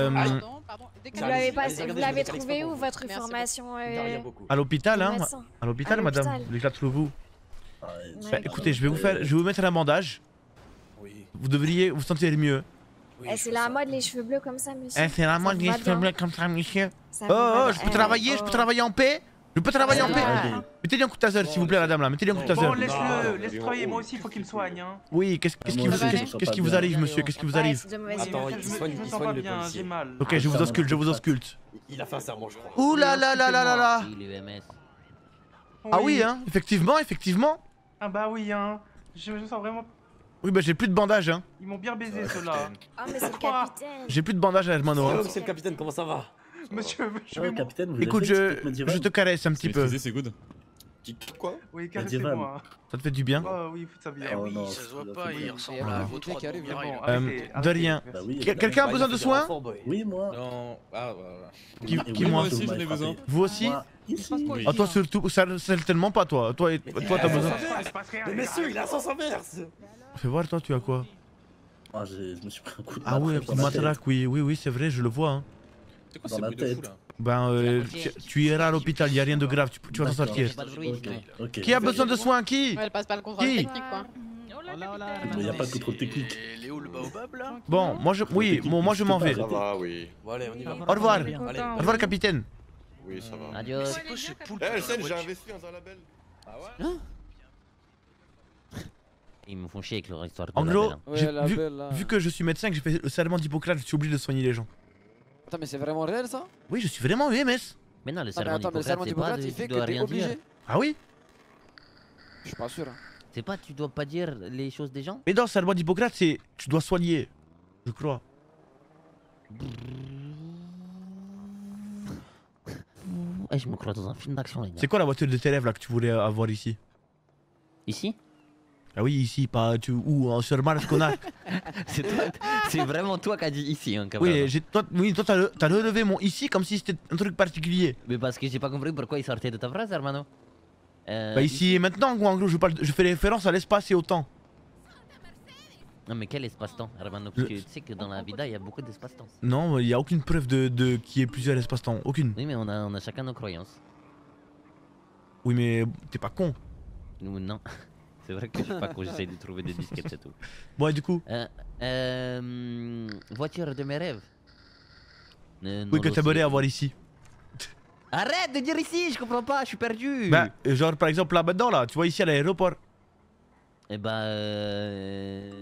Vous l'avez trouvé où, votre formation à l'hôpital, hein? médecin. À l'hôpital, À madame. l'hôpital. Vous voulez que je la trouve où? Bah, écoutez, je vais vous mettre un bandage. Vous devriez vous sentir mieux. C'est la mode, les cheveux bleus comme ça, monsieur. C'est la mode, Ça les va cheveux bien. bleus comme ça, monsieur. Ça Oh, va oh, bien. je peux travailler en paix? Je peux travailler en paix? Mettez-lui un coup de taser, s'il vous plaît, madame, là. Mettez-lui un coup de taser. Bon, laisse travailler, moi aussi, il faut qu'il me soigne, hein. Oui, qu'est-ce qui vous arrive, monsieur? Qu'est-ce qui vous arrive? Attends, il soigne le policier. Ok, je vous ausculte, je vous ausculte. Il a fait un serment, je crois. Ouh là là là là là là! Ah oui, hein, effectivement, effectivement. Ah bah oui, hein. Je me sens vraiment... Oui, bah j'ai plus de bandage, hein. Ils m'ont bien baisé, ceux-là. Ah, mais c'est le capitaine. J'ai plus de bandage à Hermano. Hein. Monsieur le capitaine, comment ça va? Monsieur, Écoute, je te caresse un petit peu. C'est good. Quoi? Oui, caressez-moi. Ça te fait du bien? Oh oui, ça bien. Oh, oui, non, ça se voit pas, il ressemble à vos trois qui arrivent. De rien. Quelqu'un a besoin de soins? Oui, moi. Non, ah, voilà. Qui moi aussi, j'en ai besoin. Vous aussi? Oui. Ah, toi surtout, certainement pas toi. Toi, t'as besoin. Mais messieurs, il a sens inverse. Fais voir, toi, tu as quoi? Ah, je me suis pris un coup de Ah oui, un coup de matraque, oui, c'est vrai, je le vois. Hein. C'est quoi ce bruit de fou là? Ben, tu iras à l'hôpital, y a rien de grave, tu vas t'en sortir. Qui a besoin de soins? Qui? Elle passe pas le contrôle technique, quoi. Il n'y a pas de contrôle technique. Bon, moi je m'en vais. Ça va, oui. Bon, allez, on y va. Au revoir. Au revoir, capitaine. Oui, ça va. Adios. C'est quoi ce poulpe? Eh, Elsen, j'ai investi dans un label. Ah ouais? Ils me font chier avec leur histoire de En gros, label, hein. vu que je suis médecin et que j'ai fait le serment d'Hippocrate, je suis obligé de soigner les gens. Attends, mais c'est vraiment réel ça? Oui, je suis vraiment EMS. Mais non, le mais serment attends, mais le serment d'Hippocrate, d'Hippocrate, il fait tu que dois t'es rien dire. obligé. Ah oui? Je suis pas sûr. Hein. C'est pas, tu dois pas dire les choses des gens? Mais dans le serment d'Hippocrate, c'est tu dois soigner. Je crois. Eh, je me crois dans un film d'action, les gars. C'est quoi la voiture de tes rêves là que tu voulais avoir ici? Ici? Ah oui, ici, pas où sur Mars, connard. C'est vraiment toi qui as dit ici, hein, Oui, toi t'as relevé mon ici comme si c'était un truc particulier. Mais parce que j'ai pas compris pourquoi il sortait de ta phrase, hermano. Bah ici et maintenant, en gros, je fais référence à l'espace et au temps. Non mais quel espace-temps, hermano? Parce que tu sais que dans la vida, il y a beaucoup d'espace-temps. Non, il n'y a aucune preuve de qu'il y ait plusieurs espaces-temps, aucune. Oui, mais on a chacun nos croyances. Oui, mais t'es pas con. Nous, non. C'est vrai que je suis pas con, j'essaie de trouver des disquettes, c'est tout. Bon, et du coup voiture de mes rêves. Oui, que t'aimerais avoir ici. Arrête de dire ici, je comprends pas, je suis perdu. Bah, genre par exemple là-dedans, là, tu vois ici à l'aéroport. Eh bah,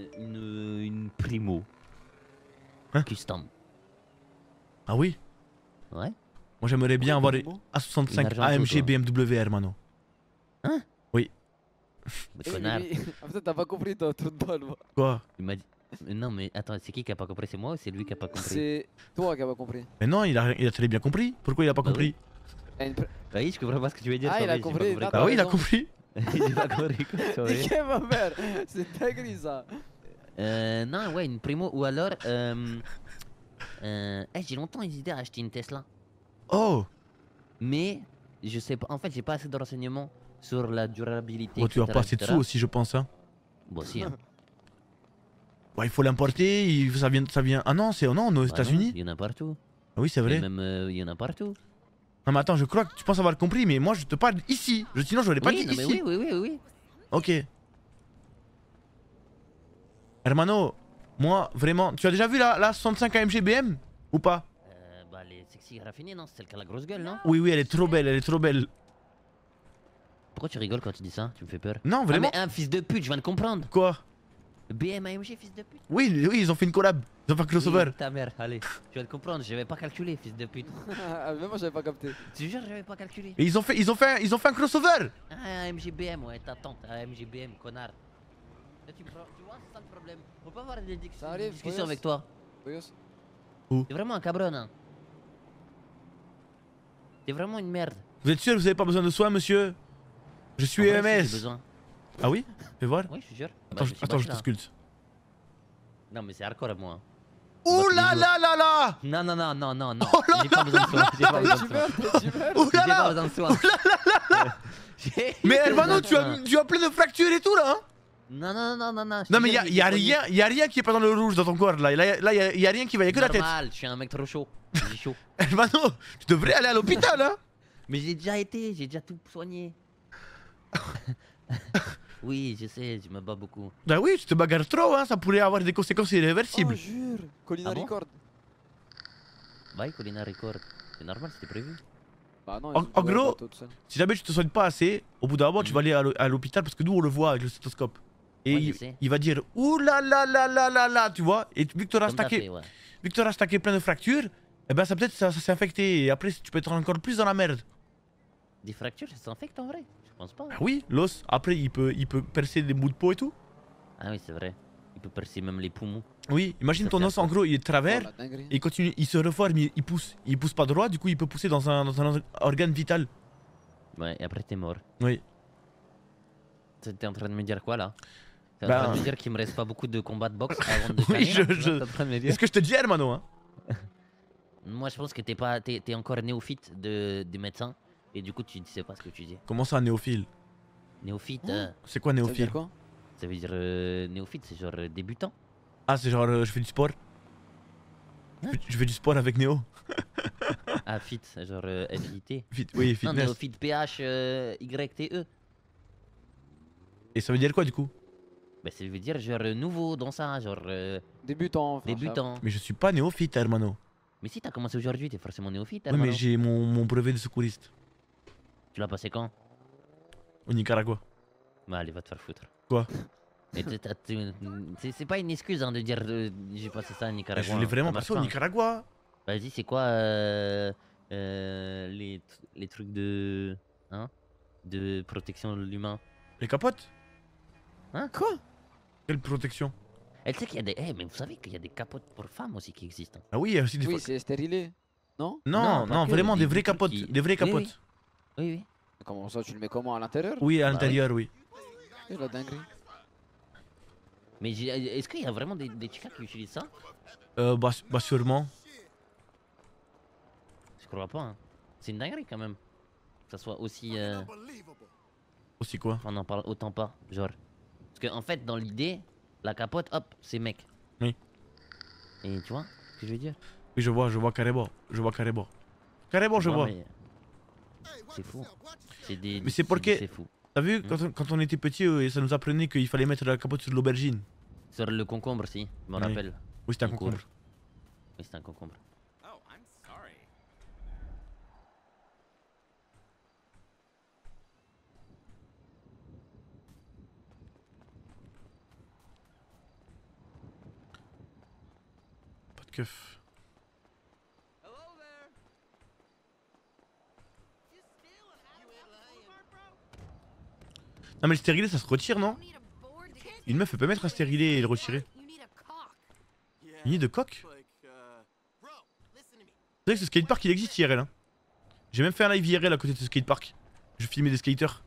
une Primo. Hein? Custom. Ah oui? Ouais. Moi j'aimerais bien avoir comment Une A65 Argento, AMG toi. BMW hermano. Hein? Oui. Mais connard. En fait, t'as pas compris, toi, trou de balle, moi. Quoi? Il m'a dit. Non, mais attends, c'est qui a pas compris? C'est moi ou c'est lui qui a pas compris? C'est toi qui as pas compris. Mais non, il a très bien compris. Pourquoi il a pas Bah compris? Ah, une Bah oui, je comprends pas ce que tu veux dire. Ah, il a Fabrice, j'ai compris, pas non, Bah oui, il a raison. compris. J'ai pas compris. quoi, sorry. Niquez ma mère. C'est dingue ça. Non, ouais, une primo ou alors. J'ai longtemps hésité à acheter une Tesla. Oh! Mais je sais pas. En fait, j'ai pas assez de renseignements sur la durabilité. Bon, tu as etc., pas assez de etc. sous aussi, je pense. Hein. Bon, si. Hein. Bah, il faut l'importer, ça vient. Ah non, c'est non, on est aux Bah non, États-Unis. il y en a partout. Ah oui, c'est Et vrai. même, il y en a partout. Non, mais attends, je crois que tu penses avoir compris, mais moi je te parle ici. Sinon, je l'aurais pas Oui, dit non, mais ici. oui. Ok. Hermano, moi, vraiment, tu as déjà vu la 65 AMG BM ou pas? Bah, les sexy raffinés, non? C'est celle qui a la grosse gueule, non? Oui, oui, elle est trop belle, elle est trop belle. Pourquoi tu rigoles quand tu dis ça? Tu me fais peur. Non, vraiment. Ah, mais un fils de pute, je viens de comprendre. Quoi? BM AMG, fils de pute. Oui, oui, ils ont fait une collab. Ils ont fait un crossover. Oui, ta mère, allez. Tu viens de comprendre, j'avais pas calculé, fils de pute. Même moi, j'avais pas capté. Tu jures, j'avais pas calculé. Et ils ont fait un crossover. Ah, AMG BM, ouais, ta tante, AMG BM, connard. Là, tu vois, c'est ça le problème. Faut pas avoir des discussions avec toi. Où? T'es vraiment un cabron, hein. T'es vraiment une merde. Vous êtes sûr que vous avez pas besoin de soins, monsieur? Je suis En vrai, EMS. si, j'ai besoin. Ah oui? Fais voir. Oui, je suis sûr. Attends, Bah, attends, je là. t'ausculte. Non, mais c'est hardcore, moi. Hein. Ouh là là là là! Non, non, non, non, non, non. Oh là J'ai pas besoin de soins. J'ai pas besoin de soins. Ouh là J'ai pas là! besoin de soins. Mais Hermano, tu as plein de fractures et tout là, hein? Non, non, non, non, non. Non mais y a rien qui est pas dans le rouge dans ton corps là. Là y a rien qui va, y a que la tête. Normal, je suis un mec trop chaud. J'ai chaud. Hermano, tu devrais aller à l'hôpital, hein? Mais j'ai déjà été, j'ai déjà tout soigné. Oui, je sais, je me bats beaucoup. Bah oui, tu te bagarres trop, hein, ça pourrait avoir des conséquences irréversibles. Oh, jure. Colina Ah bon Record. Bye, Colina Record. C'est normal, c'était prévu. Bah non, En gros, si jamais tu te soignes pas assez, au bout d'un moment, tu vas aller à l'hôpital parce que nous on le voit avec le stéthoscope. Et Ouais, je sais. il va dire ouh là là là là là là, tu vois. Et vu que tu auras Comme t'as stacké, fait, ouais. vu que t'auras stacké plein de fractures, et ben ça peut-être ça s'est infecté et après tu peux être encore plus dans la merde. Des fractures, ça s'infecte en vrai? Je pense pas. Ah oui, l'os, après il peut percer des bouts de peau et tout. Ah oui, c'est vrai. Il peut percer même les poumons. Oui, imagine Ça ton fait os en peur. gros il est de travers Oh, la dinguerie. et il continue, il se reforme, il pousse. Il pousse pas droit, du coup il peut pousser dans un organe vital. Ouais, et après t'es mort. Oui. T'es en train de me dire quoi là? T'es en Bah, train de me dire qu'il me reste pas beaucoup de combats de boxe avant de Oui, canner, là? T'es en train de me dire? Est-ce que je te dis Hermano, hein? Moi je pense que t'es encore néophyte des médecins. Et du coup tu sais pas ce que tu dis. Comment ça, néophile? Néophyte, C'est quoi néophile? ça veut dire néophyte, c'est genre débutant. Ah, c'est genre je fais du sport. Je fais du sport avec Néo. Ah, fit, c'est genre FIT. Fit, oui, Non, fitness. néophyte PHYTE. Et ça veut dire quoi du coup? Bah ça veut dire genre nouveau dans ça, genre débutant. débutant. Mais je suis pas néophyte, Hermano. Mais si t'as commencé aujourd'hui, t'es forcément néophyte. Oui, mais hermano. j'ai mon brevet de secouriste Tu l'as passé quand? au Nicaragua. Bah allez, va te faire foutre. Quoi? Mais c'est pas une excuse hein, de dire j'ai passé ça à Nicaragua. Je l'ai vraiment ça marche passé au pas. Nicaragua. Vas-y, c'est quoi les trucs de hein, de protection de l'humain? Les capotes? Hein? Quoi? Quelle protection? Elle sait qu'il y a des. Eh, mais vous savez qu'il y a des capotes pour femmes aussi qui existent. Ah oui, il y a aussi des Oui, fois- c'est stérilé. Non? Non, pas non, que, vraiment des vraies trucs capotes. qui- Des vraies Oui, oui. capotes. Oui, oui. Comment ça, tu le mets comment à l'intérieur? Oui, à Bah l'intérieur, oui. Eh, la dinguerie. Mais est-ce qu'il y a vraiment des chicas qui utilisent ça? Bah sûrement. Je crois pas. Hein. C'est une dinguerie quand même. Que ça soit aussi. Aussi quoi? On en parle autant pas, genre. Parce qu'en fait, dans l'idée, la capote, hop, c'est mec. Oui. Et tu vois ce que je veux dire? Oui, je vois carrément. Je vois carrément. Carrément, je Ouais, vois. mais c'est fou. C'est des. Mais c'est pour que. C'est fou. T'as vu, quand on était petit, ça nous apprenait qu'il fallait mettre la capote sur l'aubergine. Sur le concombre, si, je me Oui. rappelle. Oui, c'était un En cours. concombre. Oui, c'était un concombre. Pas de keuf. Non mais le stérilet ça se retire non? Une meuf elle peut mettre un stérilet et le retirer. Il need de coq? C'est vrai que ce skatepark il existe IRL hein. J'ai même fait un live IRL à côté de ce skatepark. Je filmais des skaters.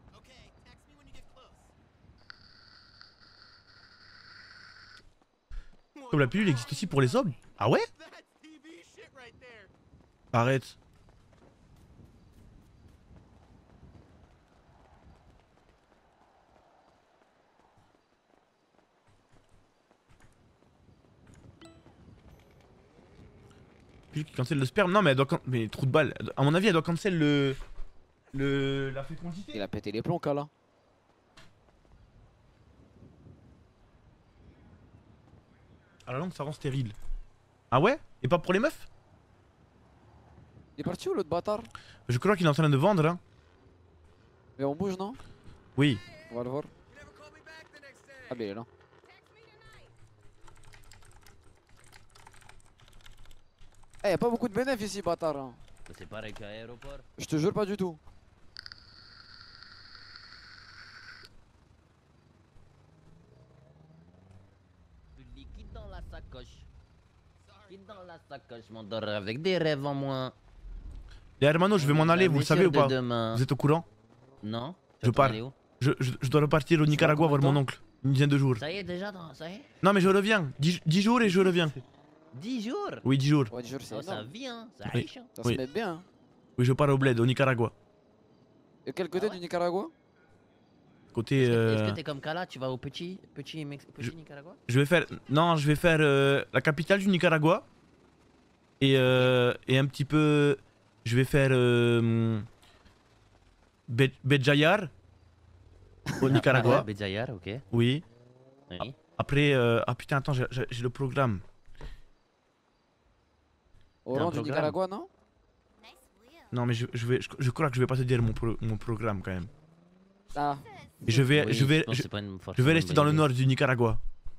Comme la pilule existe aussi pour les hommes. Ah ouais? Arrête. Pilule qui cancelle le sperme. Non mais elle doit mais trou de balle. À mon avis elle doit cancel la fécondité. Il a pété les plombs Kala. À la langue ça rend stérile. Ah ouais? Et pas pour les meufs? Il est parti où l'autre bâtard? Je crois qu'il est en train de vendre hein. Mais on bouge non? Oui. On va le voir. Ah ben il est là. Eh y'a pas beaucoup de bénéfices ici bâtard hein. C'est pareil qu'à l'aéroport. Je te jure pas du tout. Du liquide dans la sacoche. Liquide dans la sacoche, je m'endors avec des rêves en moins. Les Hermano, je vais m'en aller, vous le savez ou pas? Vous êtes au courant? Non. Je pars. Je dois repartir au Nicaragua voir mon oncle. Une dizaine de jours. Ça y est déjà, ça y est? Non mais je reviens. 10 jours et je reviens. 10 jours? Oui 10 jours. Ouais, 10 jours c'est oh, ça vient, ça oui. riche. Ça se met bien hein. Oui je pars au bled, au Nicaragua. Et quel côté du Nicaragua? Côté Est-ce que t'es comme Kala, tu vas au petit Nicaragua? Je vais faire... Non je vais faire la capitale du Nicaragua. Et un petit peu... Je vais faire... Béjayar. Au Nicaragua. Ah, Béjayar, ok. Oui. Oui. Après... Ah putain attends j'ai le programme. Au rang du Nicaragua non? Non mais je crois que je vais pas te dire mon programme quand même. Ah. Et je vais rester dans le nord du Nicaragua.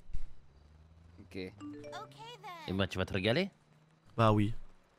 Ok. Et bah tu vas te régaler. Bah oui.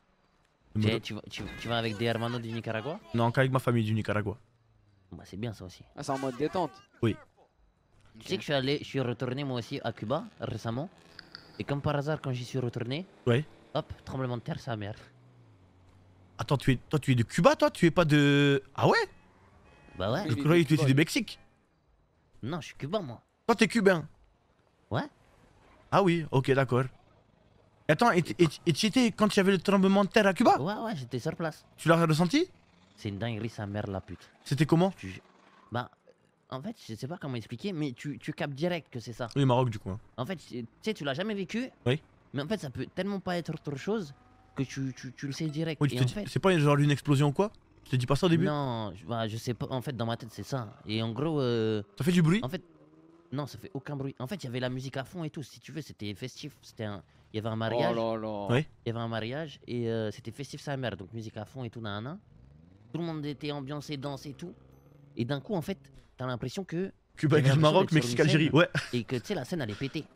Tu vas avec des hermanos du Nicaragua? Non, qu'avec ma famille du Nicaragua. Bah c'est bien ça aussi. Ah c'est en mode détente? Oui. Tu sais que je suis retourné moi aussi à Cuba récemment. Et comme par hasard quand j'y suis retourné, ouais. Hop, tremblement de terre, sa mère. Attends, toi tu es de Cuba toi? Tu es pas de... Ah ouais? Bah ouais. Je croyais que tu étais du Mexique. Non, je suis cubain moi. Toi t'es cubain? Ouais. Ah oui, ok d'accord. Attends, et tu étais quand il y avait le tremblement de terre à Cuba? Ouais, j'étais sur place. Tu l'as ressenti? C'est une dinguerie sa mère la pute. C'était comment? Bah, en fait, je sais pas comment expliquer, mais tu captes direct que c'est ça. Oui, Maroc du coup. Hein. En fait, tu sais, tu l'as jamais vécu. Oui. Mais en fait, ça peut tellement pas être autre chose que tu le sais direct. Oui, en fait... C'est pas genre une explosion ou quoi? Tu t'es dit pas ça au début? Non, bah, je sais pas. En fait, dans ma tête, c'est ça. Et en gros. Ça fait du bruit? En fait, non, ça fait aucun bruit. En fait, il y avait la musique à fond et tout. Si tu veux, c'était festif. C'était un. Il y avait un mariage. Oh là là. Oui. Il y avait un mariage et c'était festif sa mère. Donc musique à fond et tout, nanana. Tout le monde était ambiancé, danse et tout. Et d'un coup, en fait, t'as l'impression que. Cuba, Maroc, Mexique, Algérie, ouais. Et que tu sais, la scène allait péter.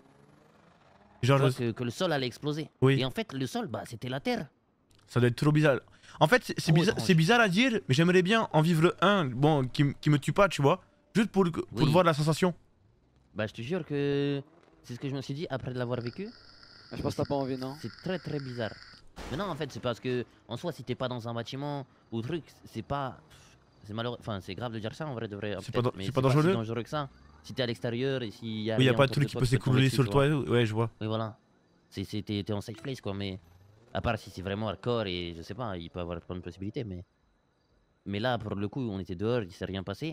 Genre que le sol allait exploser. Oui. Et en fait, le sol, bah, c'était la terre. Ça doit être trop bizarre. En fait, c'est bizarre à dire, mais j'aimerais bien en vivre un, bon, qui me tue pas, tu vois. Juste pour voir la sensation. Bah, je te jure que c'est ce que je me suis dit après de l'avoir vécu. Je pense que t'as pas envie, non? C'est très très bizarre. Mais non, en fait, c'est parce que en soi, si t'es pas dans un bâtiment ou truc, c'est pas. C'est malheureux. Enfin, c'est grave de dire ça en vrai, de vrai. C'est pas dangereux. Si dangereux que ça. Si t'es à l'extérieur et s'il y a. Oui, y a pas de truc qui peut s'écrouler sur toi. Ouais, je vois. Oui, voilà. T'es en safe place quoi, mais. À part si c'est vraiment hardcore et je sais pas, il peut avoir plein de possibilités, mais. Mais là, pour le coup, on était dehors, il s'est rien passé.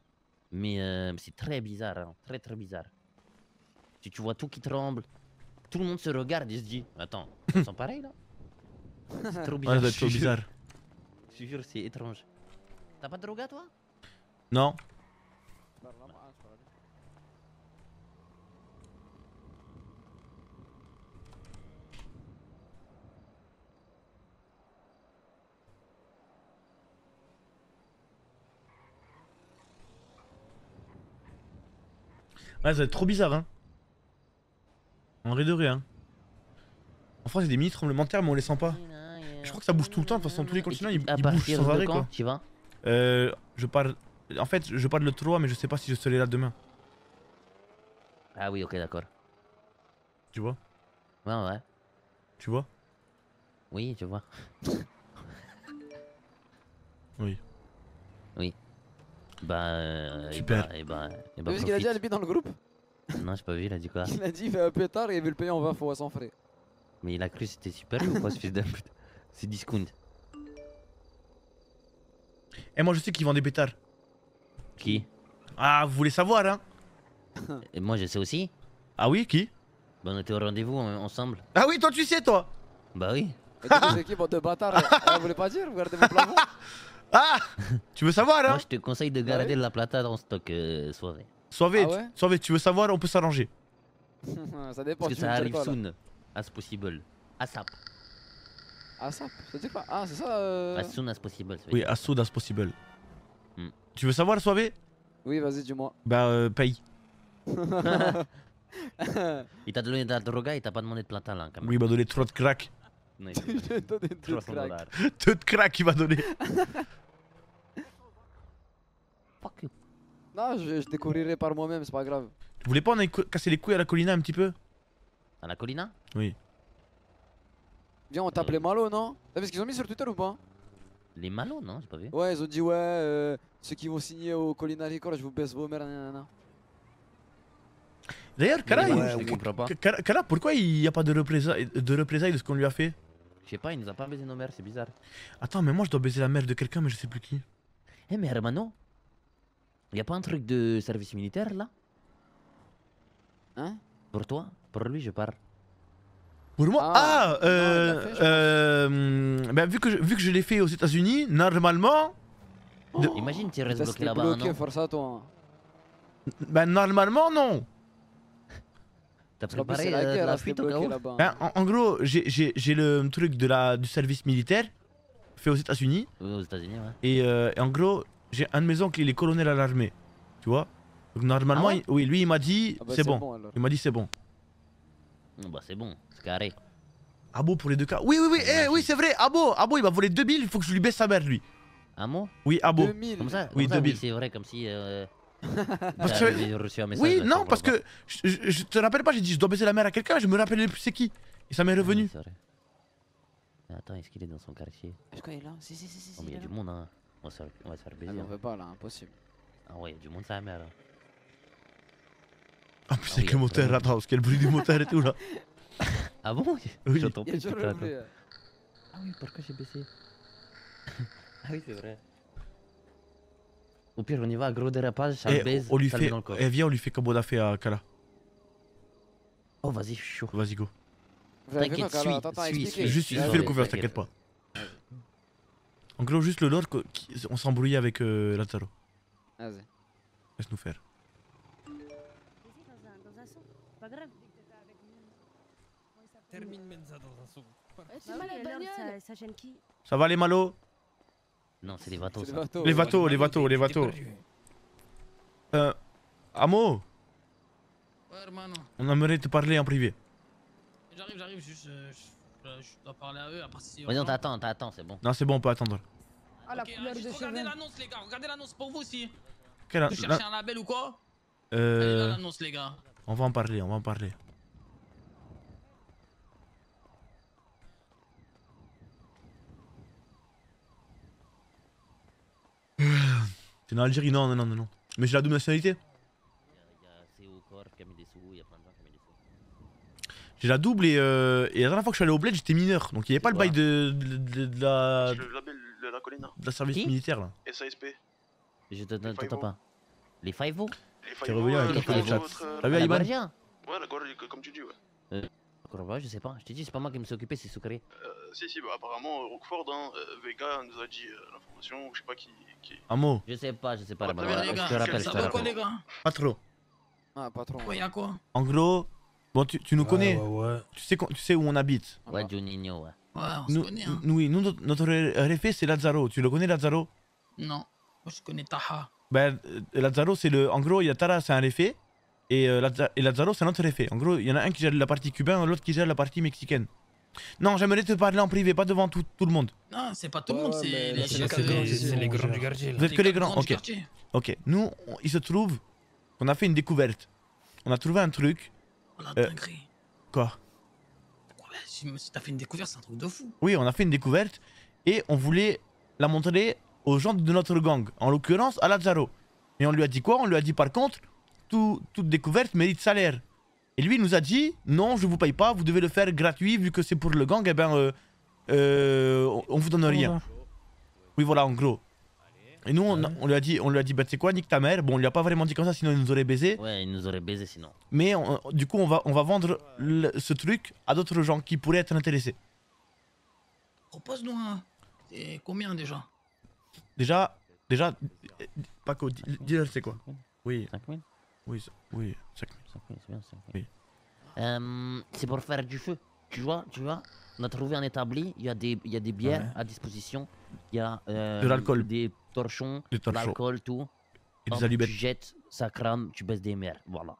Mais c'est très bizarre, hein. Très très bizarre. Tu vois tout qui tremble. Tout le monde se regarde et se dit attends, ils sont pareils là? C'est trop bizarre. Ouais, ça doit être trop bizarre. Je te jure, c'est étrange. T'as pas de droga toi? Non. Ouais, ça va être trop bizarre, hein. En vrai de rien. En France, il y a des mini tremblements de terre, mais on les sent pas. Je crois que ça bouge tout le temps, de toute façon, tous les continents ils bougent sans arrêt quoi. Tu vas? Je pars En fait, je parle le 3, mais je sais pas si je serai là demain. Ah oui, ok, d'accord. Tu vois? Ouais, ouais. Tu vois? Oui, je vois. Oui. Oui. Bah. Super. T'as vu ce qu'il a dit à Albi dans le groupe? Non, j'ai pas vu, il a dit quoi? Il a dit il fait un pétard et il veut le payer en 20 fois sans frais. Mais il a cru que c'était super ou quoi ce fils de pute? C'est discount. Et moi je sais qu'ils vendent des pétards. Qui? Ah, vous voulez savoir, hein? Et moi je sais aussi. Ah oui, qui? Bah on était au rendez-vous ensemble. Ah oui, toi tu sais, toi? Bah oui. Et du coup, c'est qui, bande de bâtards? Vous voulez pas dire? Regardez mon plafond. Ah! Tu veux savoir, hein? Moi je te conseille de garder la plata en stock soirée. Soirée, Ah ouais? Soirée, tu veux savoir, on peut s'arranger. Ça dépend. Parce que tu ça veux dire arrive quoi, là? soon. As possible. ASAP. ASAP? Ça dit quoi? Ah, c'est ça As soon as possible. ça veut Oui, dire. as soon as possible. Hmm. Tu veux savoir, Soirée? Oui, vas-y, dis-moi. Bah, paye. Il t'a donné de la droga, il t'a pas demandé de plata là quand même. Oui, il m'a donné trop de crack. Non, il Je vais te donner deux 300 cracks. dollars. Tout de crack, il m'a donné. Fuck you. Non, je découvrirai par moi-même, c'est pas grave. Vous voulez pas on aille casser les couilles à la Colina un petit peu? À la Colina? Oui. Viens, on tape les malos, non? T'as vu ce qu'ils ont mis sur Twitter ou pas? Les malos, non? J'ai pas vu. Ouais, ils ont dit ouais, ceux qui vont signer au Colina Record, je vous baisse vos mères, nanana. D'ailleurs, Kara, je comprends pas. Kara, pourquoi il n'y a pas de représailles de ce qu'on lui a fait? Je sais pas, il nous a pas baisé nos mères, c'est bizarre. Attends, mais moi je dois baiser la mère de quelqu'un, mais je sais plus qui. Eh mais Hermano, y a pas un truc de service militaire là? Hein? Pour toi? Pour lui je parle. Pour moi? Ah, Ah, ben, vu que je l'ai fait aux États-Unis, normalement. Imagine tu restes Ça bloqué c'était là-bas un bloqué, an. force à toi. Ben, normalement, non. T'as En plus, préparé c'est la guerre, la hein, c'était fuite au cas bloqué où? là-bas. Ben, en gros, j'ai le truc du service militaire fait aux États-Unis. Oui, aux États-Unis, ouais. Et en gros, j'ai un de mes oncles, il est colonel à l'armée. Tu vois? Donc, normalement, Ah ouais oui, lui, il m'a dit Ah bah, c'est c'est bon. bon, alors. Il m'a dit c'est bon. Bah c'est bon, c'est carré. Abo pour les deux cas. Oui, oui, c'est vrai. Abo, il m'a volé 2000, il faut que je lui baisse sa mère, lui. Un mot? Oui, Abo. 2000. Comme ça? Oui, comme ça, 2000. c'est vrai, comme si. Parce t'avais reçu un message. Oui, je non, comprends parce pas. que je te rappelle pas, j'ai dit je dois baiser la mère à quelqu'un, je me rappelle plus c'est qui. Et ça m'est revenu. Oui, c'est vrai. Mais attends, est-ce qu'il est dans son quartier? Est-ce qu'il est là? Si, Oh, mais il y a du monde, hein. On va se faire baiser. Ah, mais on hein. veut pas là, impossible. Ah ouais, il y a du monde, sa mère. Là. En plus, Ah avec oui, le moteur, après- attends, parce qu'il y a le bruit du moteur et tout là. Ah bon? Oui. J'entends Il y a plus. toujours putain, le bruit. attends. Ah oui, pourquoi j'ai baissé? Ah oui, c'est vrai. Au pire, on y va, gros dérapage, ça le Et baise, on lui ça le met fait. dans le corps. Eh, viens, on lui fait comme on a fait à Kala. Oh, vas-y, je suis chaud. Vas-y, go. Vous avez vu T'inquiète, quoi, suis, attends, attends, suis, expliquez. Juste, Ouais, fais le ouais, confiance, t'inquiète. t'inquiète pas. En gros, juste le lord, on s'embrouillait avec Lazaro. Vas-y. Laisse-nous faire. Pas grave. Termine Menza dans un second. C'est mal la bagnole. Ça gêne qui? Ça va les malos? Non, c'est des bateaux, C'est ça. les bateaux. Les bateaux, les bateaux, les bateaux. Amo, Ouais, hermano. on aimerait te parler en privé. J'arrive, juste. Je dois parler à eux, à part si. Vas-y, on t'attend, c'est bon. Non, c'est bon, on peut attendre. Ah, la Ok, couleur de juste cheveux. regardez l'annonce, les gars. Regardez l'annonce pour vous aussi. Quelle Vous cherchez un label ou quoi? Allez, là, l'annonce, les gars. On va en parler, on va en parler. T'es en Algérie? Non, non, non, non, non. Mais j'ai la double nationalité. Il y a CO Corp qui a mis des sous, il y a plein de gens qui ont mis des sous. J'ai la double et la dernière fois que je suis allé au bled, j'étais mineur. Donc il n'y avait pas le bail de la. Le label de la colline. De la service Qui militaire là. SASP. Je t'entends pas. Les 5-0? Les T'es revenu avec les le chat. Five-O. T'as vu La Ayman? Guardia? Ouais, la gorge, comme tu dis, ouais. Je sais pas. Je t'ai dit, c'est pas moi qui me suis occupé, c'est Sucré. Si, bah apparemment, Rockford, Vega nous a dit l'information, ou je sais pas qui. Amo, Je sais pas, Ouais, Hermano. les Je gars, te rappelle, je ça te va quoi, rappelle. les gars? pas trop. Ah, patron. Ouais, y'a quoi? En gros, bon, tu nous connais. Ouais. Tu sais où on habite. Ouais, Juninho, ouais. Ouais, on se Nous, connaît, hein. oui, nous, notre réfé, c'est Lazaro. Tu le connais, Lazaro? Non, moi je connais Taha. Ben, Lazaro, c'est le. En gros, il y a Tara, c'est un réfé. Et Lazaro, c'est un autre réfé. En gros, il y en a un qui gère la partie cubaine, l'autre qui gère la partie mexicaine. Non, j'aimerais te parler en privé, pas devant tout le monde. Non, c'est pas tout le monde, c'est mais les là, c'est chefs, c'est les grands grands du quartier. Vous êtes que les grands, grands du ok. quartier. Ok, nous, il se trouve qu'on a fait une découverte. On a trouvé un truc. Oh la dinguerie. Quoi? Ouais, si t'as fait une découverte, c'est un truc de fou. Oui, on a fait une découverte et on voulait la montrer aux gens de notre gang, en l'occurrence à Lazaro. Et on lui a dit quoi? On lui a dit par contre, toute découverte mérite salaire. Et lui il nous a dit, non, je vous paye pas, vous devez le faire gratuit, vu que c'est pour le gang, et ben on vous donne rien. Oui, voilà, en gros. Et nous, on lui a dit, bah tu sais quoi, nique ta mère. Bon, on lui a pas vraiment dit comme ça, sinon il nous aurait baisé. Ouais, il nous aurait baisé sinon. Mais du coup, on va vendre ce truc à d'autres gens qui pourraient être intéressés. Propose-nous un. C'est combien déjà? Déjà, Paco, dis-leur c'est quoi? Oui. 5 000? Oui, oui, 5 000. 5 000, c'est bien, 5 000. Oui. C'est pour faire du feu. Tu vois, on a trouvé un établi, il y a des bières Ouais. à disposition, il y a de l'alcool, des torchons, de l'alcool, tout. Et des Hop, allumettes. tu jettes, ça crame, tu baisses des mers, voilà.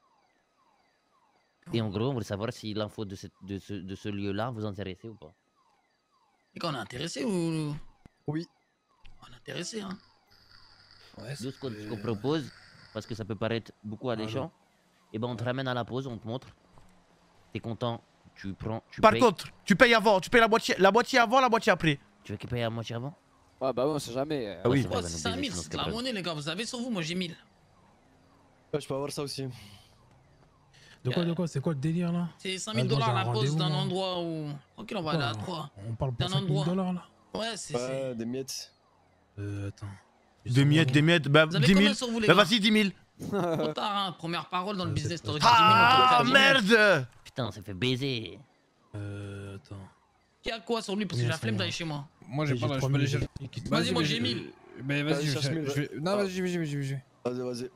Et en gros, on voulait savoir si l'info de ce lieu-là vous intéressait ou pas. Et qu'on est intéressé ou... Oui. On est intéressé, hein. Ouais, nous, ce qu'on propose, parce que ça peut paraître beaucoup alléchant, et ben on te ramène à la pause, on te montre. T'es content, tu prends, tu Par payes. contre, tu payes avant, tu payes la moitié avant, la moitié après. Tu veux qu'il paye la moitié avant? Ouais, bah ouais, on sait jamais. Ah oui. c'est vrai, Oh, il va c'est nous baiser, 5000, sinon c'est de la monnaie, les gars. Vous avez sur vous, moi j'ai 1000. Ouais, je peux avoir ça aussi. De quoi? C'est quoi le délire là? C'est 5000 $ la pause d'un endroit où. Tranquille, on va aller à 3. On parle pas de D'un 5 000 endroit. $ là? Ouais, c'est. Ouais, des miettes. Attends. Des miettes, bah Vous avez 10 000. combien sur vous, les Bah gars vas-y, 10 000. Trop tard, hein. Première parole dans le business, t'aurais dit 10 000. Ah merde! Putain, on s'est fait baiser. Attends. Qui a quoi sur lui? Parce que j'ai la flemme d'aller chez moi. Moi j'ai pas la, je peux aller chercher. Vas-y, moi j'ai 1000. Mais vas-y, je vais. Non, vas-y, je vais. Vas-y.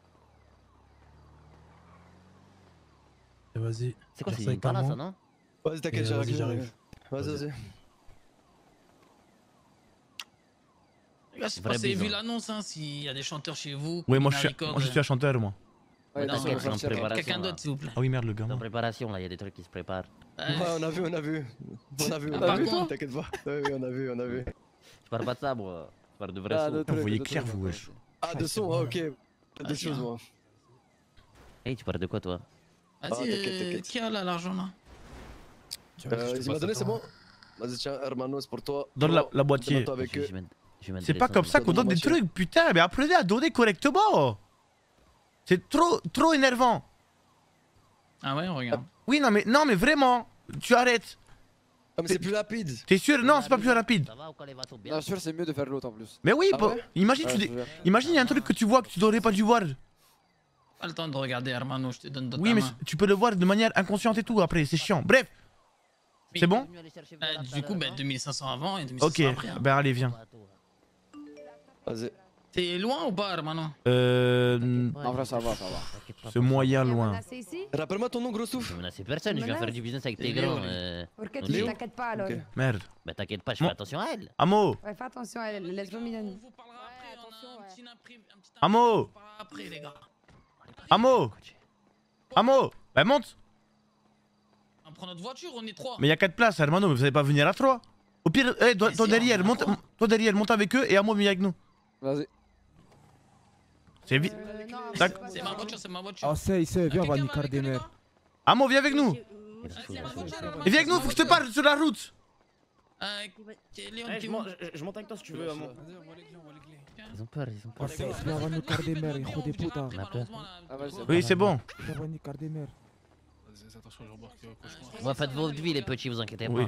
Vas-y. C'est quoi, Tire c'est avec pas ta là, main. ça, non? Vas-y, t'inquiète, j'arrive. Vas-y. Les gars, c'est Vrai pas si bison. vu l'annonce, hein, s'il y a des chanteurs chez vous. Oui, moi Mina je Record, suis un chanteur, moi. Ouais, Non, d'accord, mais c'est en on va préparation. Quelqu'un là. d'autre, s'il vous plaît. Ah oui, merde, le C'est en gamin. préparation, là, il y a des trucs qui se préparent. Ouais, on a vu. On a vu, t'inquiète pas. Ouais, oui, on a vu. Je parle pas de ça, moi. Je parle de vrai Ah, son. d'autres Vous voyez trucs, clair, d'autres vous, trucs. wesh. Ah, de son, ok. Deux choses, moi. Hey, tu parles de quoi, toi? Ah, Vas-y, t'inquiète. qui a là l'argent là? Il m'a donné, c'est bon. Vas-y, tiens, Hermano, c'est pour toi. Donne la boîtier. Donne-toi avec eux. C'est pas comme ça qu'on donne des trucs, putain, mais apprenez à donner correctement. C'est trop énervant. Ah ouais, regarde. Oui, non mais vraiment, tu arrêtes. Ah, mais c'est plus rapide. T'es sûr? Non, c'est pas plus rapide. Bien sûr, c'est mieux de faire l'autre en plus. Mais oui, Ah ouais imagine, imagine, il y a un truc que tu vois que tu devrais pas dû voir. Pas le temps de regarder Hermano, je te donne de Oui, ta mais main. tu peux le voir de manière inconsciente et tout après, c'est chiant. Bref, c'est bon? Du coup, 2500 avant et 2500 Ok, après. hein. ben allez, viens. Vas-y. T'es loin ou pas, Hermano? En vrai, ça va. C'est moyen loin. Rappelle-moi ton nom, gros souffle. Je menace personne, je viens faire du business avec tes Léo, grands. Pourquoi on tu est où? t'inquiètes pas alors? Ok. Merde. Bah t'inquiète pas, je fais attention à elle. Amo, Ouais, fais attention à elle, laisse-moi Milani. On vous parlera après, on a un petit imprim. Amo, On parlera après, les gars. Amo, bah monte. On prend notre voiture, on est 3. Mais il y a 4 places, Hermano, mais vous allez pas venir à 3. Au pire, toi si, derrière, on a toi derrière, monte avec eux et Amo viens avec nous. Vas-y. C'est vite. C'est ma voiture, c'est ma voiture. Ah, c'est, viens, on va niquer des mères. Amo, viens avec nous. Et viens avec nous, faut que je te parle sur la route. Léon, Eh, t'es où? je monte avec toi si tu veux, Amon. Ils ont peur. Ah, c'est, viens, on va niquer des mères, il faut des putas. On a peur. Ah, vas-y. Oui, c'est bon. Viens, on va niquer des mères. Moi, faites votre vie, les petits, vous inquiétez Oui. pas.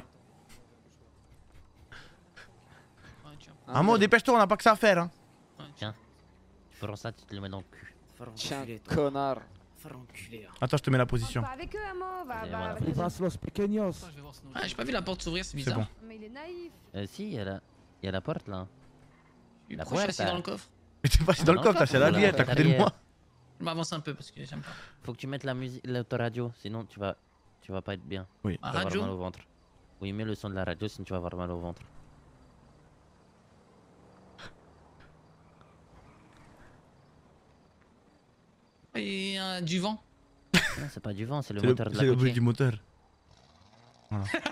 Amo, dépêche-toi, on n'a pas que ça à faire. Hein. Tiens, tu prends ça, tu te le mets dans le cul. Tiens, connard. Attends, je te mets la position. Pas avec eux, Amo, va voilà. avec Libras los pequeños. Ah, j'ai pas vu la porte s'ouvrir, c'est C'est bizarre. bon. Mais il est naïf. Si, il y a la porte là. La Pourquoi je suis assis puerta. dans le coffre? Mais t'es pas assis dans le coffre, t'as c'est la bière, t'as à côté de moi. Je m'avance un peu parce que j'aime pas. Faut que tu mettes la musique, l'autoradio, sinon tu vas pas être bien. Oui. Tu vas La avoir radio? mal au ventre. Oui, mets le son de la radio, sinon tu vas avoir mal au ventre. Et du vent. Non, c'est pas du vent, c'est le C'est moteur de c'est la le bruit côtier. du moteur. Voilà.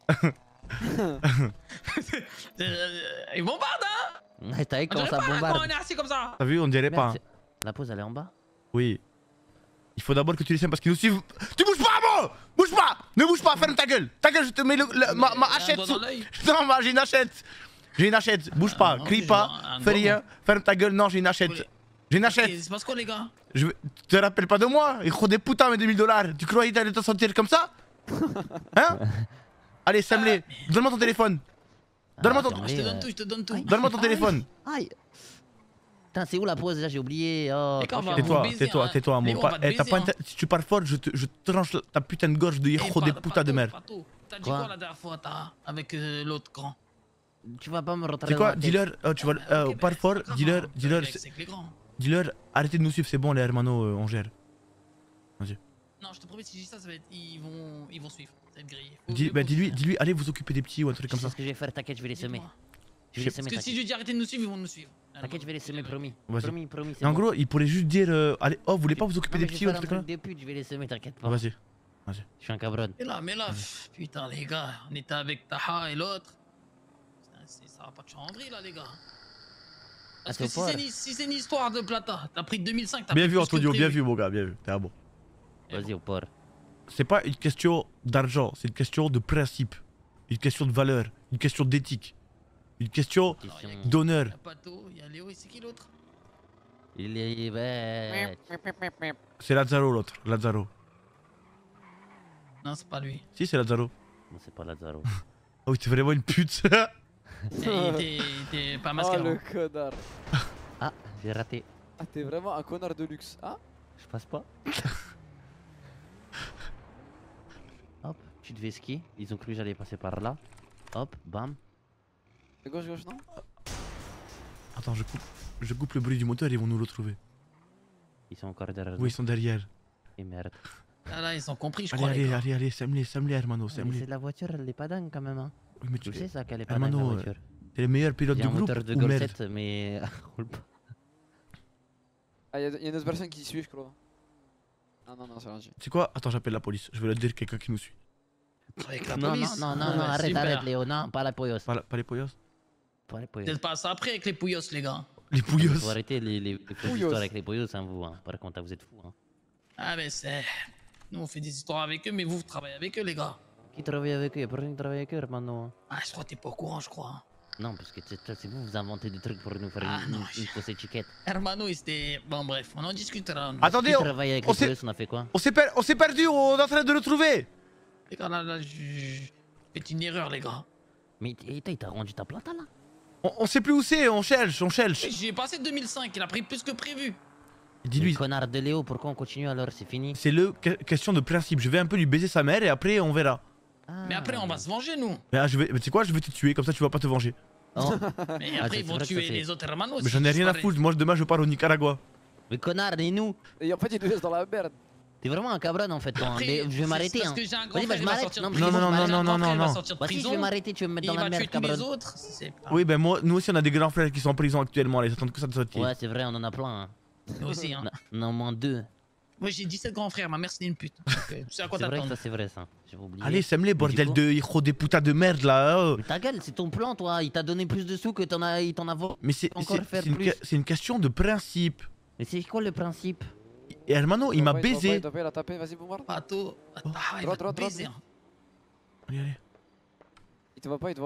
Ils bombardent, hein. Ouais, t'as vu On comment dirait ça pas bombarde. quand on est assis comme ça. T'as vu, on dirait pas. Merde, la pause elle est en bas. Oui. Il faut d'abord que tu les aimes parce qu'ils nous suivent. Tu bouges pas, bon. Bouge pas. Ne bouge pas, ferme ta gueule. Ta gueule, je te mets ma hachette sous... Non, j'ai une hachette. J'ai une hachette. Bouge pas, crie pas, fais rien. Ferme ta gueule, non, j'ai une hachette. J'ai une hachette. Il se passe quoi, les gars? Tu te rappelles pas de moi? Il faut des putains, mes $2000. Tu croyais que t'allais te sentir comme ça? Hein? Allez, Samlé, donne-moi ton téléphone. Donne-moi ton... Je te donne tout, je te donne tout. Donne-moi ton téléphone. Aïe. Putain, c'est où la pause déjà? J'ai oublié. Oh, Tais-toi, tais-toi, mon pas. Si tu pars fort, je te tranche ta putain de gorge de hijo des putas de merde. T'as dit quoi la dernière fois avec l'autre grand? Tu vas pas me rentrer. C'est quoi? Dis-leur, tu vas pars fort, dis-leur, dis-leur, arrêtez de nous suivre, c'est bon les hermanos, on gère. Vas-y. Non, je te promets, si je dis ça, ça va être. Ils vont suivre. Ça va être grillé. Dis-lui, allez vous occuper des petits ou un truc comme ça. C'est ce que je vais faire, t'inquiète, je vais les semer. Parce que si je lui dis arrêtez de nous suivre, ils vont nous suivre. T'inquiète, je vais les semer, promis. Vas-y. Promis. En gros, il pourrait juste dire, allez, oh, vous voulez pas vous occuper des petits ou un truc comme ça? Des putes, je vais les semer, t'inquiète pas. Vas-y. Je suis un cabron. Mais là, putain, les gars, on était avec Taha et l'autre. Ça va pas de chanvrer là, les gars. Parce que si c'est une histoire de plata, t'as pris 2005, t'as bien vu, Antonio, bien vu, mon gars, bien vu. T'es un bon. Vas-y, au port. C'est pas une question d'argent, c'est une question de principe, une question de valeur, une question d'éthique, une question d'honneur. Il y a Pato, il y a Léo et c'est qui l'autre? Il est. C'est Lazaro l'autre, Lazaro. Non, c'est pas lui. Si, c'est Lazaro. Non, c'est pas Lazaro. Oh, t'es vraiment une pute. Il était pas masqué. Oh le connard. Ah, j'ai raté. Ah, t'es vraiment un connard de luxe. Ah? Je passe pas. Hop, tu devais skier. Ils ont cru que j'allais passer par là. Hop, bam. Gauche, non? Attends, je coupe le bruit du moteur, ils vont nous retrouver. Ils sont encore derrière. Oui, ils sont derrière. Et merde. Là, ils ont compris, je crois. Allez, Samlé, hermano, Samlé. C'est la voiture, elle est pas dingue quand même. Hein. Oui, mais tu sais ça qu'elle est pas hermano, dingue la voiture. T'es le meilleur pilote du groupe de ou Golf merde? 7, mais roule pas. Ah, y'a une autre personne qui suit, je crois. Non, c'est rien. C'est quoi? Attends, j'appelle la police. Je vais leur dire quelqu'un qui nous suit. Avec la police? Non, arrête Léo, non, pas la poyos. Pas les poyos? Pas les poyos. Peut-être pas ça après avec les pouillos, les gars. Les pouillos? Faut arrêter les fausses histoires avec les poyos, hein, vous. Hein. Par contre, vous êtes fous. Hein. Ah, mais c'est. Nous, on fait des histoires avec eux, mais vous travaillez avec eux, les gars. Qui travaille avec eux? Y'a personne qui travaille avec eux, hermano. Ah, je crois que t'es pas au courant, je crois. Non, parce que c'est vous inventez des trucs pour nous faire une fausse étiquette. Hermano, c'était. Bon, bref, on en discutera. Attendez, on a fait quoi? On s'est perdu, on est en train de le trouver. Les gars, là, j'ai fait une erreur, les gars. Mais il t'a rendu ta plata là? On sait plus où c'est, on cherche. J'ai passé 2005, il a pris plus que prévu. Dis-lui. Connard de Léo, pourquoi on continue alors? C'est fini. C'est question de principe. Je vais un peu lui baiser sa mère et après on verra. Mais après, on va se venger, nous. Mais tu sais quoi, je vais te tuer, comme ça tu vas pas te venger. Oh. Mais après, ils vont tuer les autres hermanos. Mais j'en ai rien à foutre, moi demain je pars au Nicaragua. Mais connard, et nous? Et en fait, ils nous laissent dans la merde. T'es vraiment un cabron en fait, toi. Mais je vais m'arrêter. Parce que j'ai un grand frère, je il va m'arrête. sortir de Non. Vas-y, je vais m'arrêter, tu veux me mettre dans la merde, cabron. les autres. Oui, ben nous aussi on a des grands frères qui sont en prison actuellement, ils attendent que ça de sortir. Ouais, c'est vrai, on en a plein. Nous aussi, hein. Non, moins 2. Moi j'ai 17 grands frères, ma mère c'était une pute. C'est à quoi t'attends? C'est vrai ça, j'avais oublié. Allez, Samlé, bordel de hijo des putas de merde là. Mais ta gueule, c'est ton plan toi, il t'a donné plus de sous que il t'en a volé. Mais c'est une question de principe. Mais c'est quoi le principe? Et hermano, il m'a baisé. Il a tapé, vas-y, boumard. Pato, il va te baiser. Allez. Il te voit pas,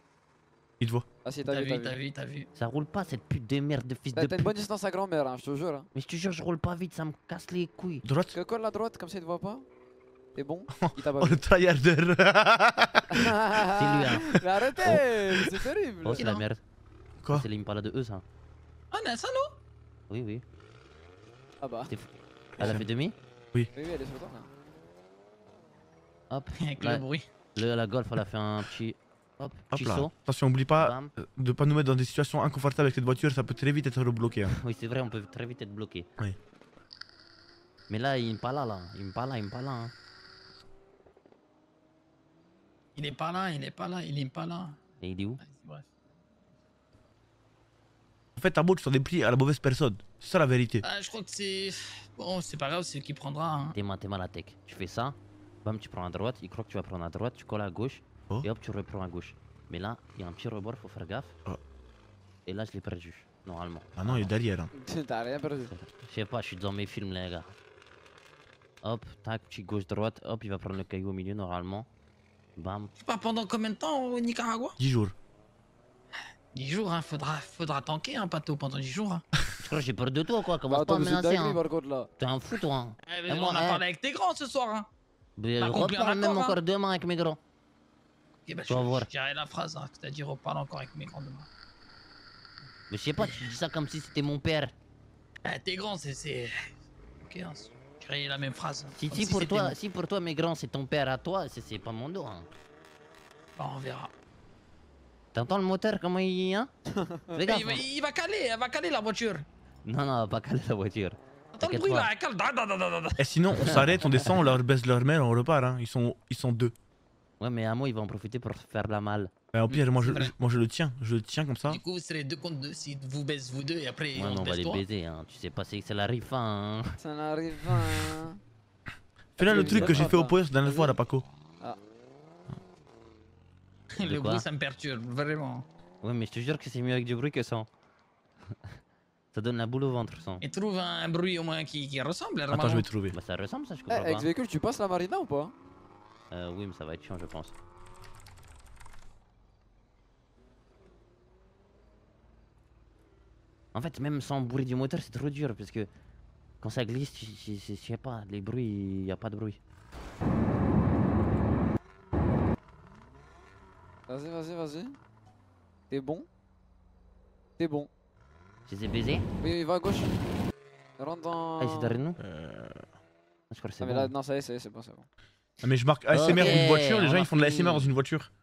Il te voit. Ah si, t'as vu. Ça roule pas cette pute de merde de fils de pute. T'as une bonne distance à grand-mère, hein, je te jure. Hein. Mais je te jure, je roule pas vite, ça me casse les couilles. Droite. Colle la droite, comme ça il te voit pas. T'es bon? Il t'a pas vu. Oh le tryharder. C'est lui, hein. Mais arrêtez, c'est terrible. Oh, c'est la merde. Quoi? C'est l'impala de eux, ça. Ah, Nelson, non? Oui. Ah bah. Elle a fait demi? Oui. Oui, elle est sur toi là. Hop. Avec le bruit. La golf, elle a fait un petit. Hop là. Saut. Attention, oublie pas de pas nous mettre dans des situations inconfortables avec cette voiture, ça peut très vite être rebloqué. Hein. Oui, c'est vrai, on peut très vite être bloqué. Oui. Mais là, il me pas là. Il me pas là. Hein. Il est pas là. Et il est où? Bref. En fait, t'as beau, tu t'en es pris à la mauvaise personne. C'est ça la vérité. Ah, je crois que c'est. Bon, c'est pas grave, c'est qui prendra. Hein. T'es mal la tech. Tu fais ça, bam, tu prends à droite, il croit que tu vas prendre à droite, tu colles à gauche, Et hop, tu reprends à gauche. Mais là, il y a un petit rebord, faut faire gaffe. Et là, je l'ai perdu, normalement. Ah non, il est derrière. Hein. T'as rien perdu. Je sais pas, je suis dans mes films, les gars. Hop, tac, petit gauche-droite. Hop, il va prendre le caillou au milieu, normalement. Bam. Je sais pas pendant combien de temps au Nicaragua? 10 jours. 10 jours, hein. Faudra tanker, hein, Pato, pendant 10 jours. Hein. Je crois que j'ai peur de toi, quoi. Commence pas à me menacer, hein. T'es un fou, toi. Hein. Eh, on a parlé avec tes grands ce soir, hein. Mais on reparle même encore demain avec mes grands. Ok, bah, Tu vas voir. je dirais la phrase, hein, c'est-à-dire reparle encore avec mes grands demain. Mais je sais pas, tu dis ça comme si c'était mon père. Eh, tes grands, c'est... Ok, hein, je dirais la même phrase. Si Comme pour toi, mes grands, c'est ton père à toi, c'est pas mon dos, hein. Bah, on verra. T'entends le moteur, comment il... Hein Fais gaffe, hein. Il va caler la voiture. Non, non, pas caler la voiture. Attends le bruit là, elle cale. Et sinon, on s'arrête, on descend, on leur baisse leur mère, on repart. Hein. Ils sont 2. Ouais, mais Amo, il va en profiter pour faire la malle. Au pire, moi je le tiens. Je le tiens comme ça. Du coup, vous serez 2 contre 2 si vous baissez vous deux et après Ouais, on va les baiser, hein. Tu sais pas, c'est la rifa, hein. Ça n'arrive pas, hein. Fais là le truc que j'ai fait au poste la dernière fois, la Paco. Ah. Le bruit, ça me perturbe, vraiment. Ouais, mais je te jure que c'est mieux avec du bruit que sans. Ça donne la boule au ventre, sans. Et trouve un bruit au moins qui ressemble, Attends, je vais trouver. Bah, ça ressemble, ça, je comprends Eh, pas. ex-véhicule, tu passes la marina ou pas? Oui, mais ça va être chiant, je pense. En fait, même sans bruit du moteur, c'est trop dur parce que quand ça glisse, je sais pas, les bruits, il n'y a pas de bruit. Vas-y. T'es bon? T'es bon. Je les ai baisés? Oui, va à gauche. Rentre dans... Ah, c'est derrière nous? Je crois que c'est mais bon. là, non, ça y est, c'est bon. Ah, mais je marque ASMR dans une voiture, les gens ils font de l'ASMR dans une voiture.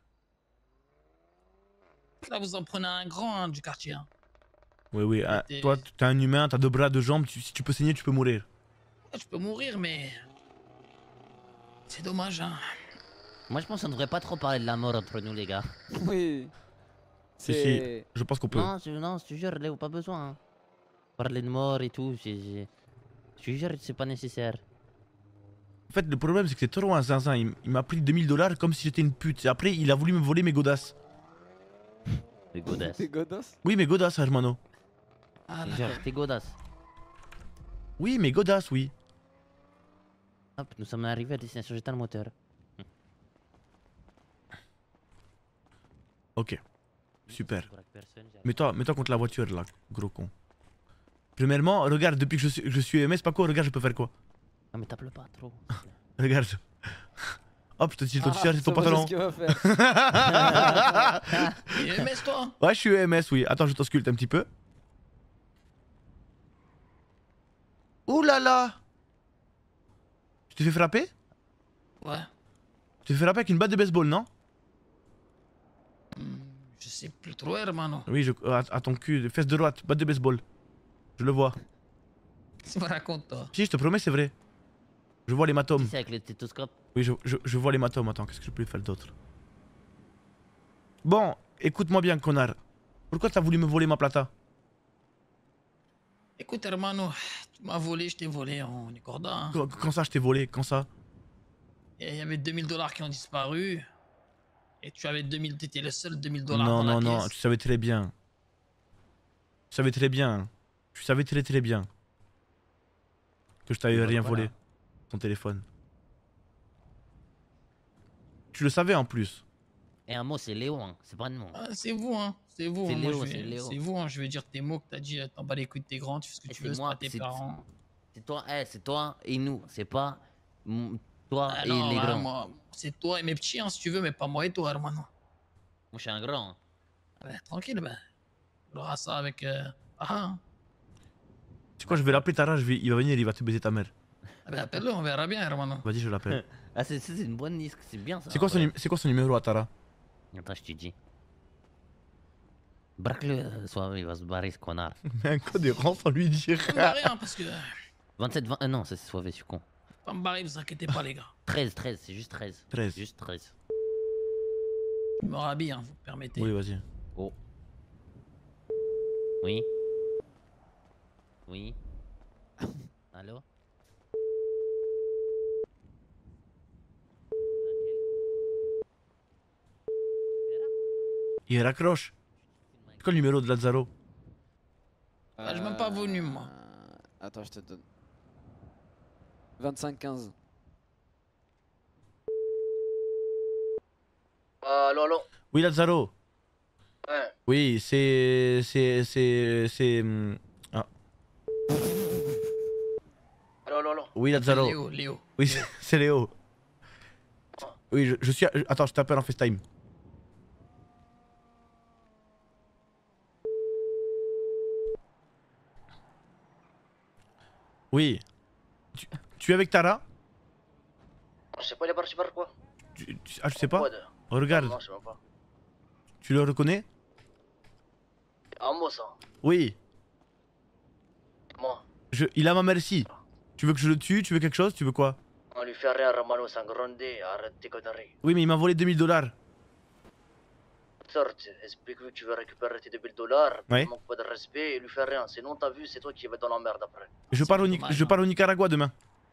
Là, vous en prenez un grand hein, du quartier. Hein. Oui, hein, toi t'es un humain, t'as 2 bras, 2 jambes, si tu peux saigner, tu peux mourir. Je peux mourir, mais. C'est dommage, hein. Moi je pense qu'on devrait pas trop parler de la mort entre nous, les gars. Oui. Si, je pense qu'on peut. Non, je te jure, Léo, pas besoin. Hein. Parler de mort et tout, je te jure, c'est pas nécessaire. En fait, le problème c'est que c'est trop un zinzin. Il m'a pris $2000 comme si j'étais une pute. Et après, il a voulu me voler mes godasses. Mes godasses? Tes godasses? Oui, mes godasses, hermano. Ah, genre, tes godasses? Oui, mes godasses, oui. Hop, nous sommes arrivés à destination, j'éteins le moteur. Ok. Super. Mets-toi contre la voiture là, gros con. Premièrement, regarde, depuis que je suis EMS, pas quoi, regarde, je peux faire quoi? Ah, mais tape-le pas trop. Regarde. Hop, je te tire ton t-shirt et ton pantalon. C'est ce qu'il va faire. EMS, toi? Ouais, je suis EMS, oui. Attends, je t'ausculte un petit peu. Ouh là là! Tu t'es fait frapper? Ouais. Tu t'es fait frapper avec une batte de baseball, non? Je sais plus trop, hermano. Oui, à ton cul, fesse de droite, batte de baseball. Je le vois. Tu me racontes, toi. Si, je te promets, c'est vrai. Je vois l'hématome. C'est avec le stéthoscope. Oui, je vois l'hématome. Attends, qu'est-ce que je peux faire d'autre? Bon, écoute-moi bien, connard. Pourquoi t'as voulu me voler ma plata? Écoute, hermano, tu m'as volé, je t'ai volé, on est corda. Hein. Quand ça, je t'ai volé? Quand ça? Il y avait $2000 qui ont disparu. Et tu avais 2000, t'étais le seul $2000 Non, dans la non, non, pièce. tu savais très bien. Tu savais très bien. Tu savais très bien. Que je t'avais rien volé. Ton téléphone. Tu le savais en plus. Et un mot, c'est Léo, hein. C'est pas de nom. Ah, c'est vous, hein. C'est vous. C'est hein. Moi, Léo, je vais- c'est Léo. C'est vous, hein. Je vais dire tes mots que t'as dit. T'en bats les couilles de tes grands, tu fais ce que tu veux, c'est pas tes parents. C'est toi, c'est toi et nous. C'est pas toi Ah et non, les bah, grands. moi, c'est toi et mes petits, hein, si tu veux, mais pas moi et toi, hermano. Moi, je suis un grand. Hein. Ouais, tranquille, ben. On aura ça avec. hein. Tu sais quoi, je vais l'appeler Tara, il va venir, il va te baiser ta mère. Ah ben, appelle-le, on verra bien, hermano. Vas-y, je l'appelle. Ah, c'est une bonne disque, c'est bien ça. C'est quoi, son numéro à Tara? Attends, je te dis. Braque-le, soit il va se barrer ce connard. Mais un code errant sans lui dire. Pas rien, parce que. 27, 20. Non, c'est soivé, je suis con. Pas me barrer, vous inquiétez pas, les gars. 13, c'est juste 13. 13. Juste 13. Je me rhabille, hein, vous me permettez. Oui, vas-y. Oh. Oui. Oui. Allô? Il raccroche. C'est quoi le numéro de Lazzaro? Ah, j'ai même pas venu, moi. Attends, je te donne. 25-15. Allô, allô. Oui, Lazzaro. Ouais. Oui, c'est... Ah. Allô, allô, allô. Oui, Lazzaro. Léo, Léo. Oui, c'est Léo. Oui, je suis... Attends, je t'appelle en FaceTime. Oui. Tu es avec Tara? Je sais pas, il est parti par quoi? Ah, je sais pas. Quoi de... Regarde. Non, je sais même pas. Tu le reconnais? Amo, ça. Oui. Moi. Il a ma merci. Tu veux que je le tue? Tu veux quelque chose? Tu veux quoi? On lui fait rien, Romano, c'est un grondé. Arrête tes conneries. Oui, mais il m'a volé 2000 $. Sorte, explique-lui que tu veux récupérer tes 2000 $. Ouais. Ne manque pas de respect et lui fais rien. Sinon, t'as vu, c'est toi qui vas dans la merde après. Je pars au Nicaragua demain.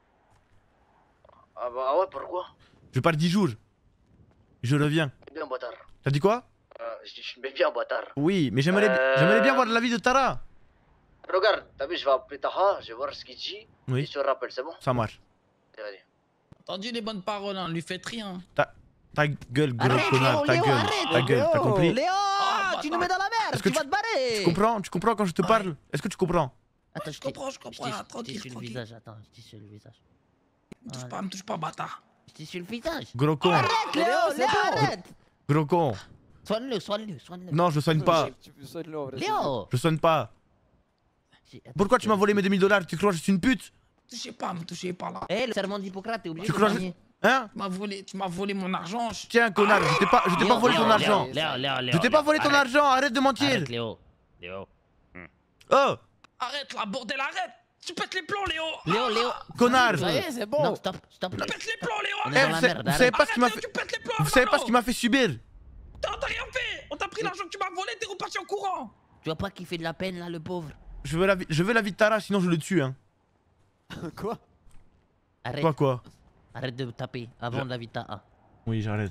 Ah bah ouais, pourquoi? Je pars 10 jours. Je reviens. Bien, bâtard. T'as dit quoi? Je mets bien, bâtard. Oui, mais j'aimerais bien voir la vie de Tara. Regarde, t'as vu, je vais appeler Taha, je vais voir ce qu'il dit. Oui. Et je te rappelle, c'est bon? Ça marche. Allez. Entendu les bonnes paroles, hein, lui faites rien. Ta gueule, gros connard, ta gueule, ta gueule, t'as compris? Léo, tu nous mets dans la merde, tu vas te barrer. Tu comprends quand je te parle? Est-ce que tu comprends? Attends, je comprends, tranquille, sur le visage, attends, je dis sur le visage. Me touche pas, bâtard. Je dis sur le visage. Gros con. Arrête, Léo, arrête. Gros con. Soigne-le. Non, je le soigne pas. Léo. Je soigne pas. Pourquoi tu m'as volé mes 2000 $? Tu crois que je suis une pute? Me touchez pas là. Eh, le serment d'Hippocrate, t'es obligé Tu de crois soigner. Hein? Tu m'as volé mon argent. Tiens, connard, je t'ai pas volé ton argent. Je t'ai pas volé ton argent, arrête de mentir. Arrête, Léo. Oh! Arrête la bordel, arrête. Tu pètes les plombs, Léo. Léo. Connard. Ça y est, c'est bon. Non, stop. Tu pètes les plombs, Léo. On est dans la merde, Vous savez pas ce qu'il m'a fait. Vous savez pas ce qu'il m'a fait subir. T'as rien fait. On t'a pris l'argent que tu m'as volé, t'es reparti en courant. Tu vois pas qu'il fait de la peine là, le pauvre? Je veux la vie de Tara, sinon je le tue, hein. Quoi? Arrête. Quoi? Arrête de me taper avant de la vie de Tara. Oui, j'arrête.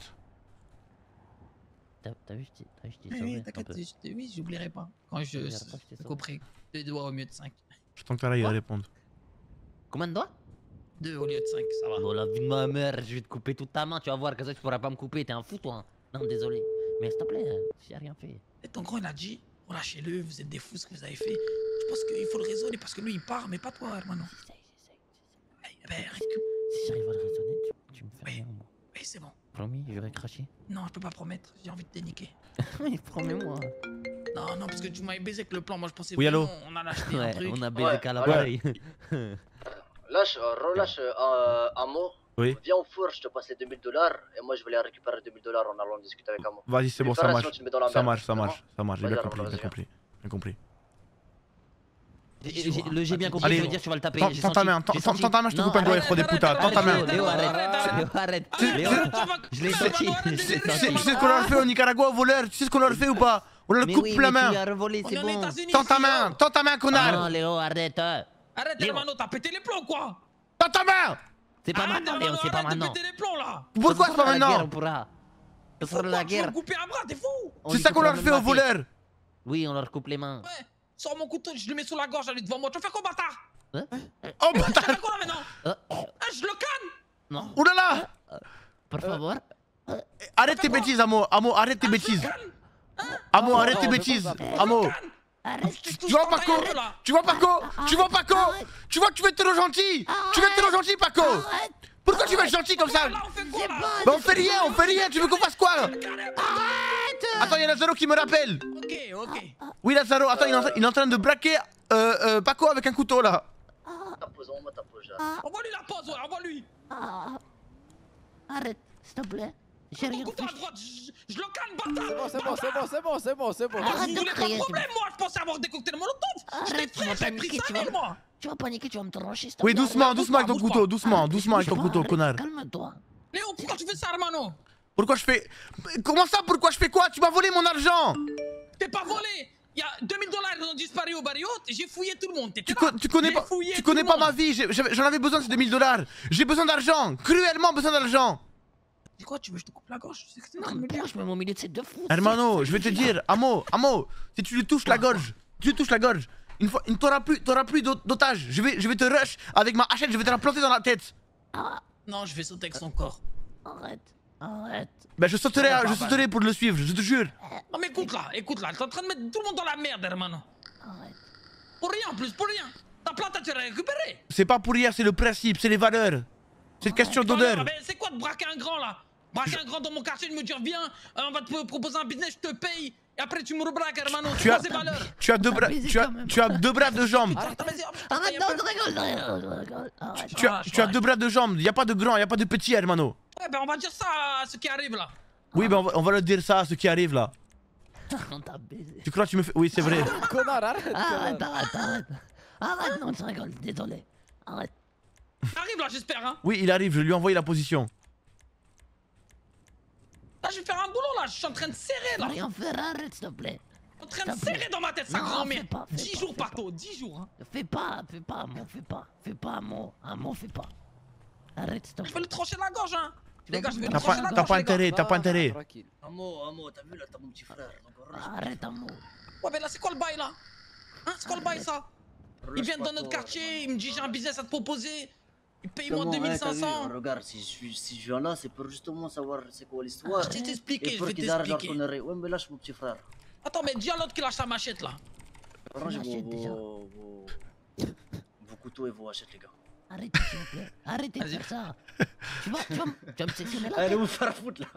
T'as vu, je t'ai sauvé. Oui, t'inquiète, oui, j'oublierai pas. Quand je couperai 2 doigts au mieux de 5. J'attends que Tara y réponde. Combien de doigts? 2 au lieu de 5, ça va. Bon, la vie de ma mère, je vais te couper toute ta main, tu vas voir, comme ça tu pourras pas me couper, t'es un fou toi. Non, désolé. Mais s'il te plaît, j'ai rien fait. Et ton grand il a dit, relâchez-le, vous êtes des fous ce que vous avez fait. Je pense qu'il faut le raisonner parce que lui il part, mais pas toi, hermano. Ben, si j'arrive à le raisonner, tu me fais rien, moi. Oui, c'est bon. Promis, je vais cracher. Non, je peux pas promettre, j'ai envie de déniquer. Oui, promets-moi. Non, parce que tu m'avais baisé avec le plan, moi je pensais oui, allô? On a acheté un truc. On a baisé qu'à l'appareil. Relâche Amo. Oui. Viens au four, je te passe les 2000 $. Et moi je vais les récupérer 2000 $. En allant discuter avec Amo. Vas-y, c'est bon, ça marche. Ça marche, j'ai bien compris. J'ai bien compris, allez, je veux dire, tu vas le taper. Tends ta main, je te coupe un doigt, hijo de puta. Tends ta main. Léo, arrête. Léo, je l'ai senti. Tu sais ce qu'on leur fait au Nicaragua aux voleurs? Tu sais ce qu'on leur fait ou pas? On leur coupe la main. Tu as revolé, c'est bon. Tends ta main, connard. Non, Léo, arrête. Arrête, hermano, t'as pété les plombs quoi? Tends ta main. C'est pas maintenant, Léo, c'est pas maintenant. Arrête de péter les plombs là. Pourquoi c'est pas maintenant? Ce sera la guerre. Tu vas me couper un bras, t'es fou? C'est ça qu'on leur fait aux voleurs. Oui, on leur coupe les mains. Ouais. Sors mon couteau, je le mets sous la gorge, allez devant moi. Tu vas faire quoi, bâtard? Oh, bâtard! Tu vas faire quoi là maintenant? Je le canne! Non. Oulala! Por favor. Arrête tes bêtises, Amo. Arrête tes bêtises. Amo, arrête tes bêtises. Amo. Tu vois, Paco? Tu vois, tu veux être trop gentil. Paco. Pourquoi tu veux être gentil comme ça? Bah on fait rien. Tu veux qu'on fasse quoi? Attends, il y a Lazzaro qui me rappelle. Ok. Oui, Lazzaro, attends, il est en train de braquer Paco avec un couteau là. Envoie-lui la pause, ouais, envoie-lui. Arrête, s'il te plaît. J'ai rien fait. Je le calme, bâtard. C'est bon. Je voulais pas de problème, moi. Je pensais avoir des cocktails molotov. Arrête, tu vas paniquer, tu vas paniquer, tu vas me trancher. Oui, doucement avec ton couteau, doucement avec ton couteau, connard. Calme-toi. Léo, pourquoi tu fais ça, hermano? Pourquoi je fais... Comment ça, pourquoi je fais quoi? Tu m'as volé mon argent. T'es pas volé. Il y a 2000 $, ils ont disparu au barrio, j'ai fouillé tout le monde. Tu connais pas ma vie, j'en avais besoin de ces 2000 $. J'ai besoin d'argent, cruellement besoin d'argent. C'est quoi, tu veux que je te coupe la gorge? Non, mais pourquoi je mets mon milieu de cette de fou? Hermano, je vais te dire, Amo, si tu lui touches la gorge, une fois, t'auras plus d'otage. Je vais te rush avec ma hachette, je vais te la planter dans la tête. Non, je vais sauter avec son corps. Arrête. Ben je sauterai pour le suivre, je te jure. Non mais écoute là, t'es en train de mettre tout le monde dans la merde, hermano. Pour rien en plus, pour rien. Ta plata, tu l'as récupérée. C'est pas pour hier, c'est le principe, c'est les valeurs. C'est une question d'odeur. C'est quoi de braquer un grand là? Braquer un grand dans mon quartier, de me dire viens, on va te proposer un business, je te paye. Et après tu me rebraques, hermano. C'est quoi ces valeurs? Tu as deux bras de jambes. Arrête, non, je rigole. Tu as deux bras de jambes, y a pas de grand, y a pas de petit, hermano. Ouais, ben on va dire ça à ceux qui arrivent là. Oui, ben on va leur dire ça à ceux qui arrivent là. On t'a baisé. Tu crois que tu me fais... Oui, c'est vrai. Connard, arrête. Arrête, non, je rigole, désolé. Arrête. Arrive là, j'espère, hein. Oui, il arrive, je lui ai envoyé la position. Là, je vais faire un boulot là, je suis en train de serrer là. Rien faire, arrête, s'il te plaît. En train de serrer dans ma tête, sa grand-mère. 10 jours par tôt, 10 jours, hein. Fais pas, Amo, fais pas, Amo, fais pas. Arrête, s'il te plaît. Je vais lui trancher la gorge, hein. Les gars, je vais lui trancher la gorge. T'as pas intérêt. Amo, t'as vu là, t'as mon petit frère. Arrête, Amo. Ouais, mais là, c'est quoi le bail là? Hein, c'est quoi le bail ça? Il vient dans notre quartier, il me dit j'ai un business à te proposer. Il paye moi 2500. Regarde, si je viens là, c'est pour justement savoir c'est quoi l'histoire. Je vais t'expliquer, je vais t'expliquer. Ouais, mais lâche mon petit frère. Attends, mais dis à l'autre qui lâche sa machette là. Rangez vos couteaux et vos hachettes, les gars. Arrêtez, s'il vous plaît. Arrêtez de faire ça. Tu vas me sectionner là. Allez vous faire foutre là.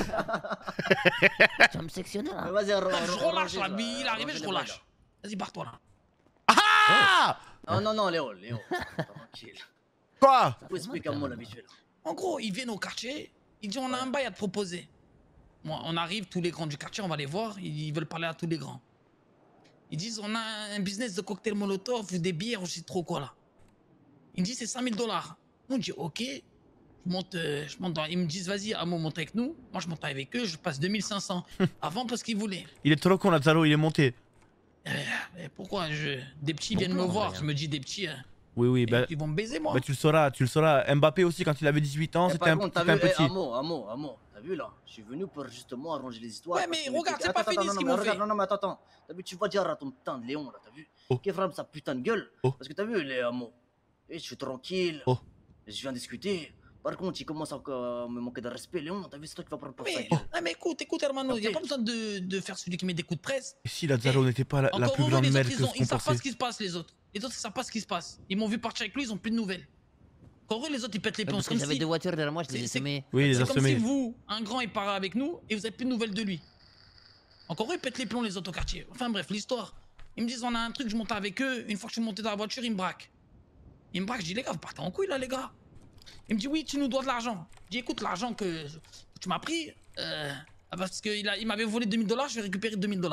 Tu vas me sectionner là. Vas-y, je relâche là, lui il est arrivé, je relâche. Vas-y, barre-toi là. Ah! Non, Léo. Tranquille. Quoi? Faut expliquer à moi l'habitude. En gros, ils viennent au quartier, ils disent on a un bail à te proposer. Moi, on arrive, tous les grands du quartier, on va les voir, ils veulent parler à tous les grands. Ils disent on a un business de cocktail molotov ou des bières ou je sais trop quoi là. Ils me disent c'est 5000 $. On dit ok, je monte dans... Ils me disent vas-y, Amo monte avec nous. Moi je monte avec eux, je passe 2500. Avant parce qu'ils voulaient. Il est trop con, Lazaro, il est monté. Pourquoi des petits viennent me voir, je me dis des petits... Oui, bah... Ils vont me baiser moi. Bah tu le sauras. Mbappé aussi, quand il avait 18 ans, c'était un petit. Amo, t'as vu là? Je suis venu pour justement arranger les histoires. Ouais, mais regarde, c'est pas fini ce qu'ils m'ont fait. Non, mais attends. T'as vu, tu vas dire à ton putain de Léon là, t'as vu? Qui frappe sa putain de gueule. Parce que t'as vu, les Amo. Et je suis tranquille. Je viens discuter. Par contre, il commence à me manquer de respect, Léon. T'as vu, c'est toi qui vas prendre pour sa gueule. Mais écoute, hermano, il y a pas besoin de faire celui qui met des coups de presse. Et si Lazaro n'était pas la plus grande merde que ce qu'on pensait. Ils savent pas ce qui se passe, les autres. Les autres, ils savent pas ce qui se passe. Ils m'ont vu partir avec lui, ils ont plus de nouvelles. Encore eux, les autres, ils pètent les plombs. Parce j'avais deux voitures derrière moi, je les ai semées. Oui, il les a semées. C'est comme si vous, un grand, il part avec nous et vous avez plus de nouvelles de lui. Encore eux, ils pètent les plombs, les autres au quartier. Enfin bref, l'histoire. Ils me disent, on a un truc, je monte avec eux. Une fois que je suis monté dans la voiture, ils me braquent. Ils me braquent, je dis, les gars, vous partez en couille là, les gars. Il me dit, oui, tu nous dois de l'argent. Je dis, écoute, l'argent que tu m'as pris, parce qu'il m'avait volé 2000 $, je vais récupérer 2000 $.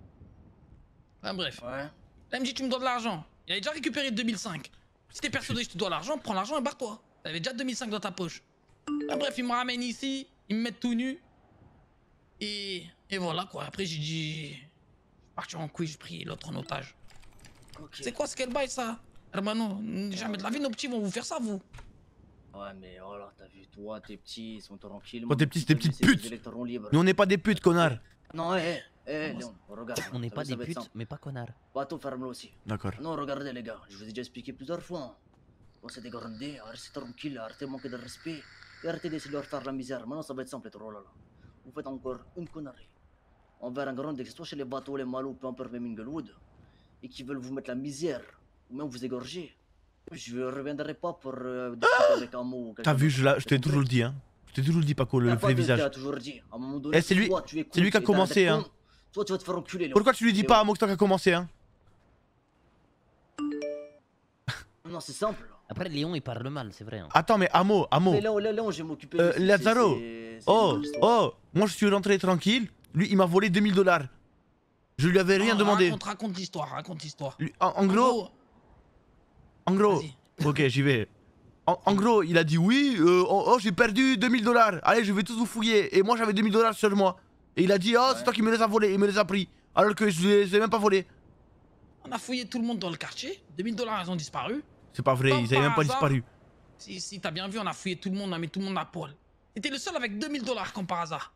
Enfin bref. Ouais. Là, il me dit, tu me dois de l'argent. Il avait déjà récupéré 2005. Si t'es persuadé que je te dois l'argent, prends l'argent et barre-toi. T'avais déjà 2005 dans ta poche. Enfin bref, il me ramène ici, il me met tout nu. Et voilà quoi. Après, j'ai dit, je suis parti en couille, j'ai pris l'autre en otage. C'est quoi ce qu'elle baille ça? Hermano, jamais de la vie, nos petits vont vous faire ça, vous. Ouais, mais voilà, t'as vu, toi, tes petits, ils sont tranquilles. Toi, tes petits, c'est des petites putes. Nous, on n'est pas des putes, connard. Non, Léon, regarde. On n'est pas des putes, mais pas connards. Pas tout ferme aussi. D'accord. Non, regardez, les gars, je vous ai déjà expliqué plusieurs fois. Quand c'est des grandés, restez tranquille, arrêtez de manquer de respect. Et arrêtez d'essayer de leur faire la misère. Maintenant, ça va être simple, être oh là là. Vous faites encore une connerie. Envers un grand, que ce soit chez les bateaux, les malous, peu importe même Inglewood, et qui veulent vous mettre la misère, ou même vous égorger. Je ne reviendrai pas pour discuter avec un mot. T'as vu, je t'ai toujours dit, hein. Je t'ai toujours dit, Paco, le vrai visage. Eh, c'est lui qui a commencé, hein. Toi, tu vas te faire enculer. Pourquoi tu lui dis pas à moi que toi qui a commencé, hein? Non, c'est simple. Après, Léon, il parle mal, c'est vrai. Hein. Attends, mais Amo. Mais Léon, je vais m'occuper. Lazaro. Moi, je suis rentré tranquille. Lui, il m'a volé 2000 $. Je lui avais rien demandé. Raconte l'histoire, raconte l'histoire. En gros, ok, j'y vais. En gros, il a dit oui, j'ai perdu 2000 $. Allez, je vais tous vous fouiller. Et moi, j'avais 2000 $ sur moi. Et il a dit, c'est toi qui me les as volés. Il me les a pris. Alors que je les ai même pas volés. On a fouillé tout le monde dans le quartier. 2000 $, ils ont disparu. C'est pas vrai, ils avaient même pas disparu. Si, t'as bien vu, on a fouillé tout le monde, on a mis tout le monde à poil. T'étais le seul avec 2000 $ comme par hasard.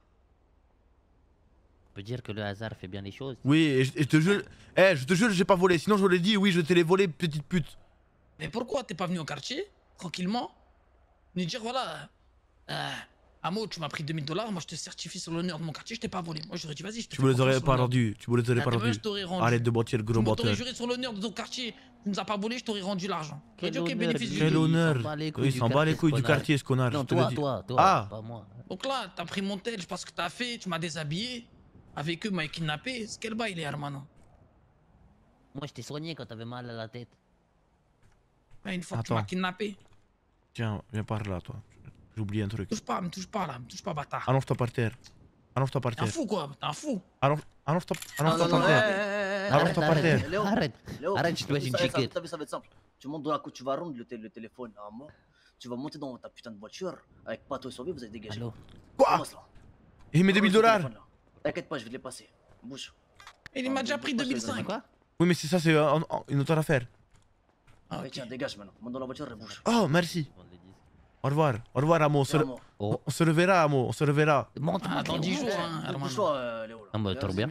On peut dire que le hasard fait bien les choses. Oui, et je te jure. Eh, je te jure, j'ai pas volé. Sinon, j'aurais dit oui, je t'ai les volé, petite pute. Mais pourquoi t'es pas venu au quartier, tranquillement, nous dire voilà, Amo, tu m'as pris 2000 $, moi je te certifie sur l'honneur de mon quartier, je t'ai pas volé. Moi j'aurais dit vas-y, je te Tu me les aurais pas rendus. Tu me les aurais Ah, pas t'es vrai, rendus. je t'aurais rendu. Arrête de mentir, gros Tu menteur. t'aurais juré sur l'honneur de ton quartier, tu nous as pas volé, je t'aurais rendu l'argent. T'aurais dit ok, honneur, bénéfice du Quel jeu. honneur. Il s'en bat les couilles du quartier, ce connard. Non, je te le toi, dis. toi, Ah. pas moi. Donc là, t'as pris mon tel, je pense que t'as fait, tu m'as déshabillé. Avec eux, m'as kidnappé. C'est quel bail, les hermano? Moi, je t'ai soigné quand t'avais mal à la tête. Mais une fois que tu m'as kidnappé. Tiens, viens par là, toi. J'ai oublié un truc. Me touche pas là, me touche pas, bâtard. Allonge-toi par terre. Allonge-toi par T'es un terre. fou quoi, t'es un fou. Allonge-toi par terre. Allonge-toi par terre. Léo, Arrête, je te laisse une chiquette. Ça va être simple. Tu montes dans la cour, tu vas rendre le téléphone à moi. Tu vas monter dans ta putain de voiture. Avec Pato et Sauvé, vous allez dégager. Quoi? Et il met 2000 $. T'inquiète pas, je vais te les passer. Bouge. Il m'a déjà pris 2005. Quoi? Oui, mais c'est ça, c'est une autre affaire. Ah, tiens, dégage maintenant. Monte dans la voiture et bouge. Oh, merci. Au revoir. Au revoir, Amo. On se reverra, Amo. On se reverra. Dans 10 jours, hein, hermano. Bouge-toi, Léo. Ah, bah, t'aurais bien.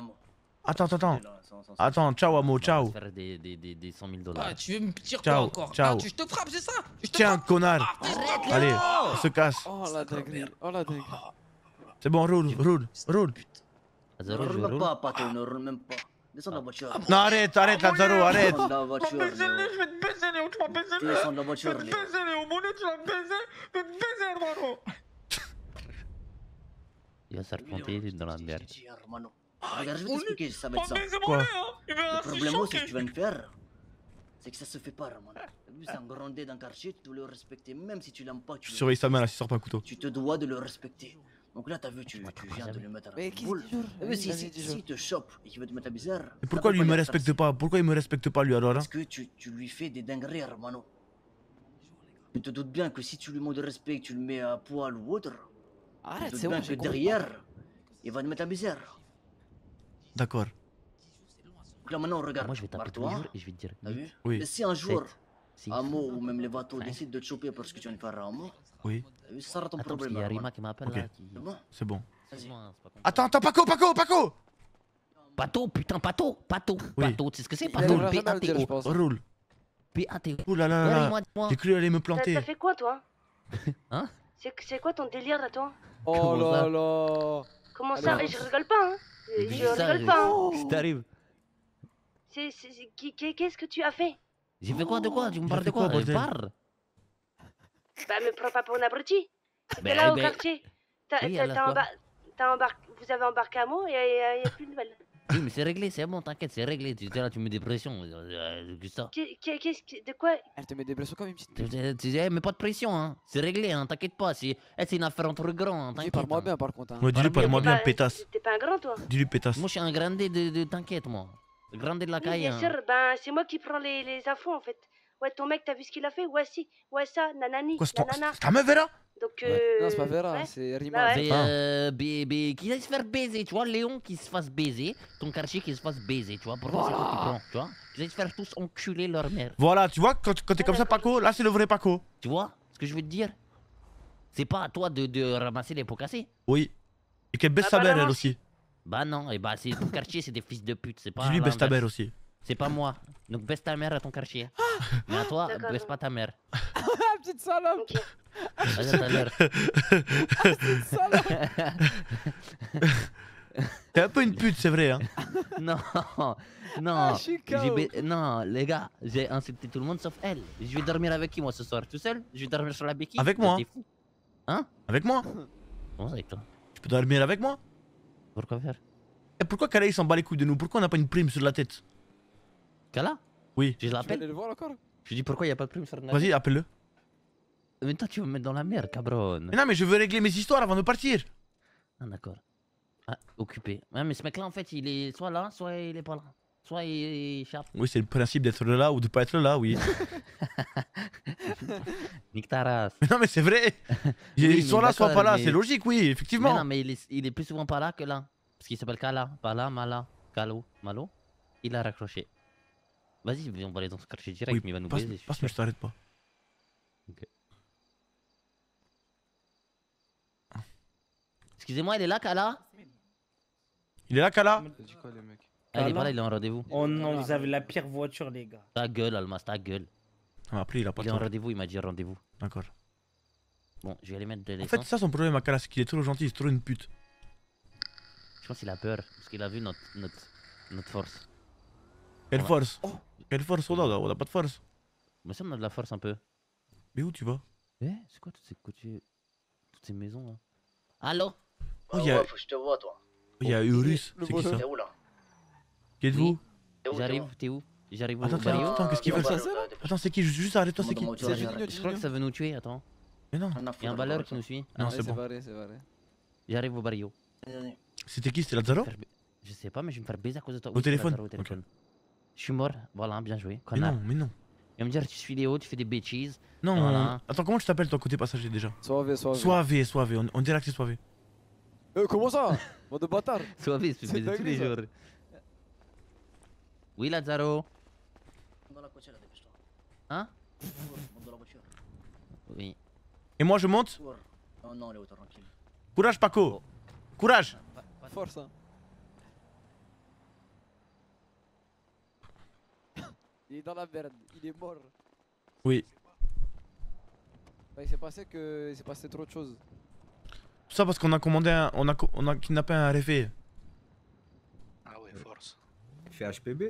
Attends, ciao, Amo, ciao. Faire des 100 000 $. Ah, tu veux me tirer Ciao, quoi encore? ciao. Ah, je te frappe, c'est ça? Tiens, connard. Allez, on se casse. Oh la dinguerie, oh la dinguerie. C'est bon, roule. Ne roule même pas, Pato, ne roule même pas. Descends de la voiture. Non, arrête, Lazaro, arrête. Descends de la voiture, Léo. Je vais te baiser, Léo, tu vas baiser. Descends de la voiture, Je vais te Léo. baiser, Léo, mon nez, tu vas me baiser. Je vais te baiser, hermano. Il va s'arpenter dans la merde. Hermano. Regarde, je vais t'expliquer, ça va être ça. Quoi? Le problème, c'est ce que tu viens de faire. C'est que ça se fait pas, hermano. C'est un grand dé d'un quartier, tu dois le respecter. Même si tu l'aimes pas, tu Je surveille sa main là, s'il sort pas un couteau. Tu te dois de le respecter. Donc là, t'as vu, tu viens de le mettre à la boule. Mais si il te chope et qu'il veut te mettre à misère. Et pourquoi lui il me respecte pas? Pourquoi il me respecte pas lui alors? Parce que tu lui fais des dingueries, hermano. Tu te doutes bien que si tu lui manques de respect, que tu le mets à poil ou autre, tu te doutes bien que derrière, il va te mettre à misère. D'accord. Donc là maintenant, regarde. Moi je vais taper tous les jours et je vais te dire. T'as vu? Oui. Et si un jour, 7, Amo ou même les bateaux décident de te choper parce que tu viens de faire à Amo, Oui. t'as vu, ça sera ton Attends, parce problème. qu'il y a hermano. Rima qui m'appelle Ok. là. C'est bon. Vas-y. Attends, Paco. Pato, putain, Pato. Oui. Pato, tu sais ce que c'est? Il Pato, arrivera jamais à le dire, je P-A-T-O. pense. Roule. P-A-T-O. Ouh là là Ouais, là. dis-moi. J'ai cru aller me planter. T'as fait quoi, toi? Hein? C'est quoi ton délire, là, toi? Oh Comment là ça là. Comment ça? Et je rigole pas, hein? Je Ça, rigole pas, hein? Qu'est-ce qui t'arrive? Qu'est-ce que tu as fait? J'ai fait quoi de quoi? Tu me parles fait de quoi? quoi, bordel? Parle. Bah, me prends pas pour un abruti. T'es Ben, là au ben, quartier. oui, alors quoi? Vous avez embarqué à moi et y a plus de nouvelles. Oui, mais c'est réglé, c'est bon, t'inquiète, c'est réglé. Tu là, tu mets des pressions. Que ça. De quoi? Elle te met des blessures comme une petite. Tu dis, mais pas de pression, hein. C'est réglé, hein, t'inquiète pas. C'est une affaire entre grands, hein, t'inquiète. Parle-moi bien par contre. Ouais, dis-lui, parle-moi bien, Bah, pétasse. T'es pas un grand, toi? Dis-lui, pétasse. Moi, je suis un grandé de t'inquiète, moi. Le grandé de la Oui, caille. bien hein. sûr, ben c'est moi qui prends les infos en fait. Ouais, ton mec, t'as vu ce qu'il a fait? Ouais, si, ouais, ça, nanani, Quoi, c'est nanana. ta meuf, Vera? Donc, Non, c'est pas Vera, ouais. c'est Rima. Bah ouais. Mais qui aille se faire baiser, tu vois, Léon qui se fasse baiser, ton quartier qui se fasse baiser, tu vois, pourquoi c'est toi qui prends, tu vois, qu'ils aillent se faire tous enculer leur mère. Voilà, tu vois, quand t'es comme ça, Paco, là c'est le vrai Paco. Tu vois ce que je veux te dire? C'est pas à toi de ramasser les pots cassés. Oui. Et qu'elle baisse sa mère, elle aussi. Bah non, et bah c'est ton quartier, c'est des fils de pute, c'est pas. Dis-lui, baisse ta l'inverse. mère aussi. C'est pas moi. Donc baisse ta mère à ton quartier. Mais à toi, D'accord. baisse pas ta mère. Petite salope. Ok. Vas-y, à tout à l'heure. Petite salope. T'es un peu une pute, c'est vrai, hein. Non, non, Ah, je suis KO. non, les gars, j'ai insulté tout le monde sauf elle. Je vais dormir avec qui moi ce soir? Tout seul? Je vais dormir sur la béquille? Avec moi. T'es fou? Hein? Avec moi. Comment ça avec toi? Tu peux dormir avec moi? Pourquoi faire? Et pourquoi Kala il s'en bat les couilles de nous? Pourquoi on n'a pas une prime sur la tête? Kala? Oui. Je Tu veux l'appelle? aller le voir encore? Je lui dis pourquoi il n'y a pas de prime sur la Vas-y, appelle-le. Mais toi tu vas me mettre dans la merde, cabron. Mais non, mais je veux régler mes histoires avant de partir. Ah d'accord. Ah, occupé. Ouais, mais ce mec là en fait il est soit là, soit il est pas là. Soit il échappe. Oui, c'est le principe d'être là ou de pas être là, oui. Nique ta race. Mais non, mais c'est vrai. Oui, mais Soit là, soit d'accord, pas là, mais- c'est logique, oui, Mais effectivement. non, mais il est plus souvent pas là que là. Parce qu'il s'appelle Kala. Pas là, Mala, Kalo, Malo. Il a raccroché. Vas-y, on va aller dans ce quartier direct, Oui, mais il va nous passe, baiser. je suis passe, mais sûr. je t'arrête pas. Ok. Excusez-moi, il est là, Kala? Il est là, Kala? Ah, il est pas là, il est en rendez-vous. Oh non, vous avez la pire voiture, les gars. Ta gueule, Almas, ta gueule. Ah, après, il a pas Il est en tort. rendez-vous, il m'a dit rendez-vous. D'accord. Bon, je vais aller mettre de En l'essence. fait, c'est ça son problème à Kala, c'est qu'il est trop gentil, c'est trop une pute. Je pense qu'il a peur, parce qu'il a vu notre force. Quelle Voilà. force? Quelle force on a pas de force. Mais ça, on a de la force un peu. Mais où tu vas? C'est quoi toutes ces maisons là? Allô? Oh, il y a... Faut que je te vois, toi. Il y a Eurus, c'est qui ça? T'es où là? Qui êtes-vous? J'arrive, t'es où? J'arrive au Attends, barrio. attends, qu'est-ce qu'ils veulent? Attends, c'est qui? Juste arrête-toi, c'est qui? Je crois que ça veut nous tuer, attends. Mais non. Il y a un baleur qui nous suit. Non, c'est bon. J'arrive au barrio. C'était qui? C'était Lazaro? Je sais pas, mais je vais me faire baiser à cause de toi. Au Oui, c'est téléphone? Lazaro, au téléphone. Je suis mort, voilà, bien joué. Mais Connard. non, mais non. Il va me dire, tu suis Léo, tu fais des bêtises. Non, Voilà. attends, comment tu t'appelles toi côté passager déjà? Soave. On dirait que c'est Soave. Comment ça? Bande de bâtard. Soave, il se fait baiser tous les jours. Oui, Lazaro. Dans la voiture, là, dépêche-toi. Hein? Monte dans la voiture. Oui. Et moi je monte? Oh non, Léo, t'es tranquille. Courage Paco! Courage! Force, hein. Il est dans la merde, il est mort. Oui. Bah, il s'est passé trop de choses. Tout ça parce qu'on a commandé un... On a kidnappé un réfé. Ah ouais, force. Fait HPB?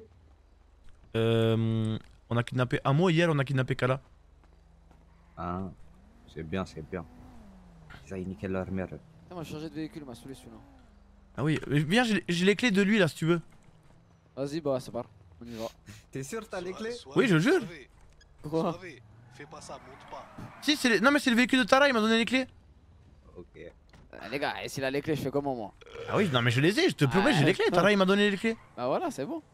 On a kidnappé Amo, hier on a kidnappé Kala. Ah, c'est bien, c'est bien. Ils ont niqué leur mère. Putain, m'a changé de véhicule, m'a saoulé celui-là. Ah oui, viens, j'ai les clés de lui là si tu veux. Vas-y, bah c'est part. On y va. T'es sûr t'as les clés? Oui, je jure. Quoi? Fais pas ça, monte pas. Si, c'est non mais c'est le véhicule de Tara, il m'a donné les clés. Ok. Les gars, et s'il a les clés, je fais comment moi? Ah oui, non mais je les ai, je te promets, j'ai les clés. Tara il m'a donné les clés. Bah voilà, c'est bon.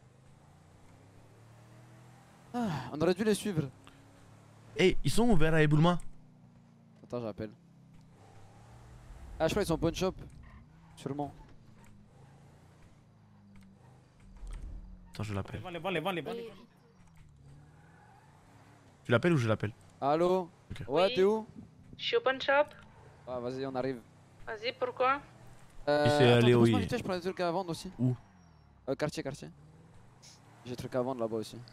Ah, on aurait dû les suivre. Eh, ils sont ouverts à Eboulma? Attends, j'appelle. Ah, je crois qu'ils sont pawn shop. Sûrement. Attends, je l'appelle. Les vends. Tu l'appelles ou je l'appelle? Allô? Ok. Ouais, Oui. t'es où? Je suis au pawn shop. Ah, vas-y, on arrive. Vas-y, pourquoi? c'est attends, Léo, pose-moi il- vite fait, je prends des trucs à vendre aussi. Où? Quartier. J'ai des trucs à vendre là-bas aussi.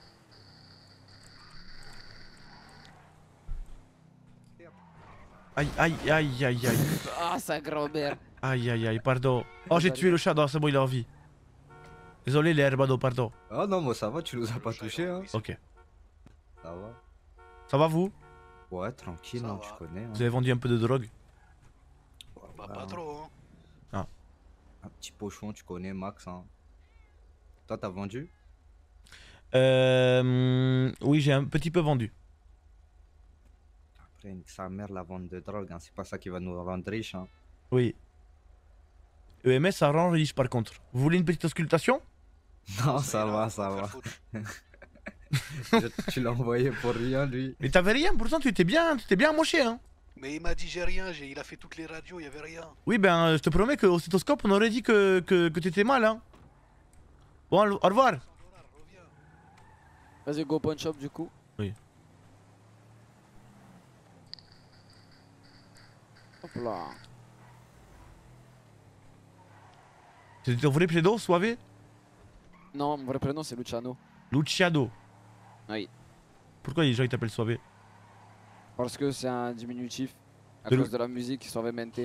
Aïe. Ah, sa grand-mère. Aïe, pardon. Oh, j'ai tué le chat, non, c'est bon, il est en vie. Désolé, les Herbado, pardon. Oh non, moi ça va, tu nous as pas touché, hein. Ok. Ça va. Ça va vous? Ouais, tranquille, hein, tu connais. Hein. Vous avez vendu un peu de drogue? Bah, pas trop, hein. Ah. Un petit pochon, tu connais, Max, hein. Toi, t'as vendu? Oui, j'ai un petit peu vendu. Après, nique sa mère, la vente de drogue, hein. C'est pas ça qui va nous rendre riches, hein. Oui. EMS, ça rend riche par contre. Vous voulez une petite auscultation? Non, ça va. Tu l'as envoyé pour rien, lui. Mais t'avais rien, pourtant tu t'es bien amoché, hein. Mais il m'a dit j'ai rien, il a fait toutes les radios, il y avait rien. Oui, ben, je te promets qu'au stéthoscope, on aurait dit que t'étais mal, hein. Bon, au revoir. Vas-y, go pawn shop du coup. Oui. Hop là. C'était ton vrai prénom, Soave? Non, mon vrai prénom c'est Luciano. Luciano. Oui. Pourquoi les gens ils t'appellent Soave? Parce que c'est un diminutif. À De cause de la musique, Suavemente.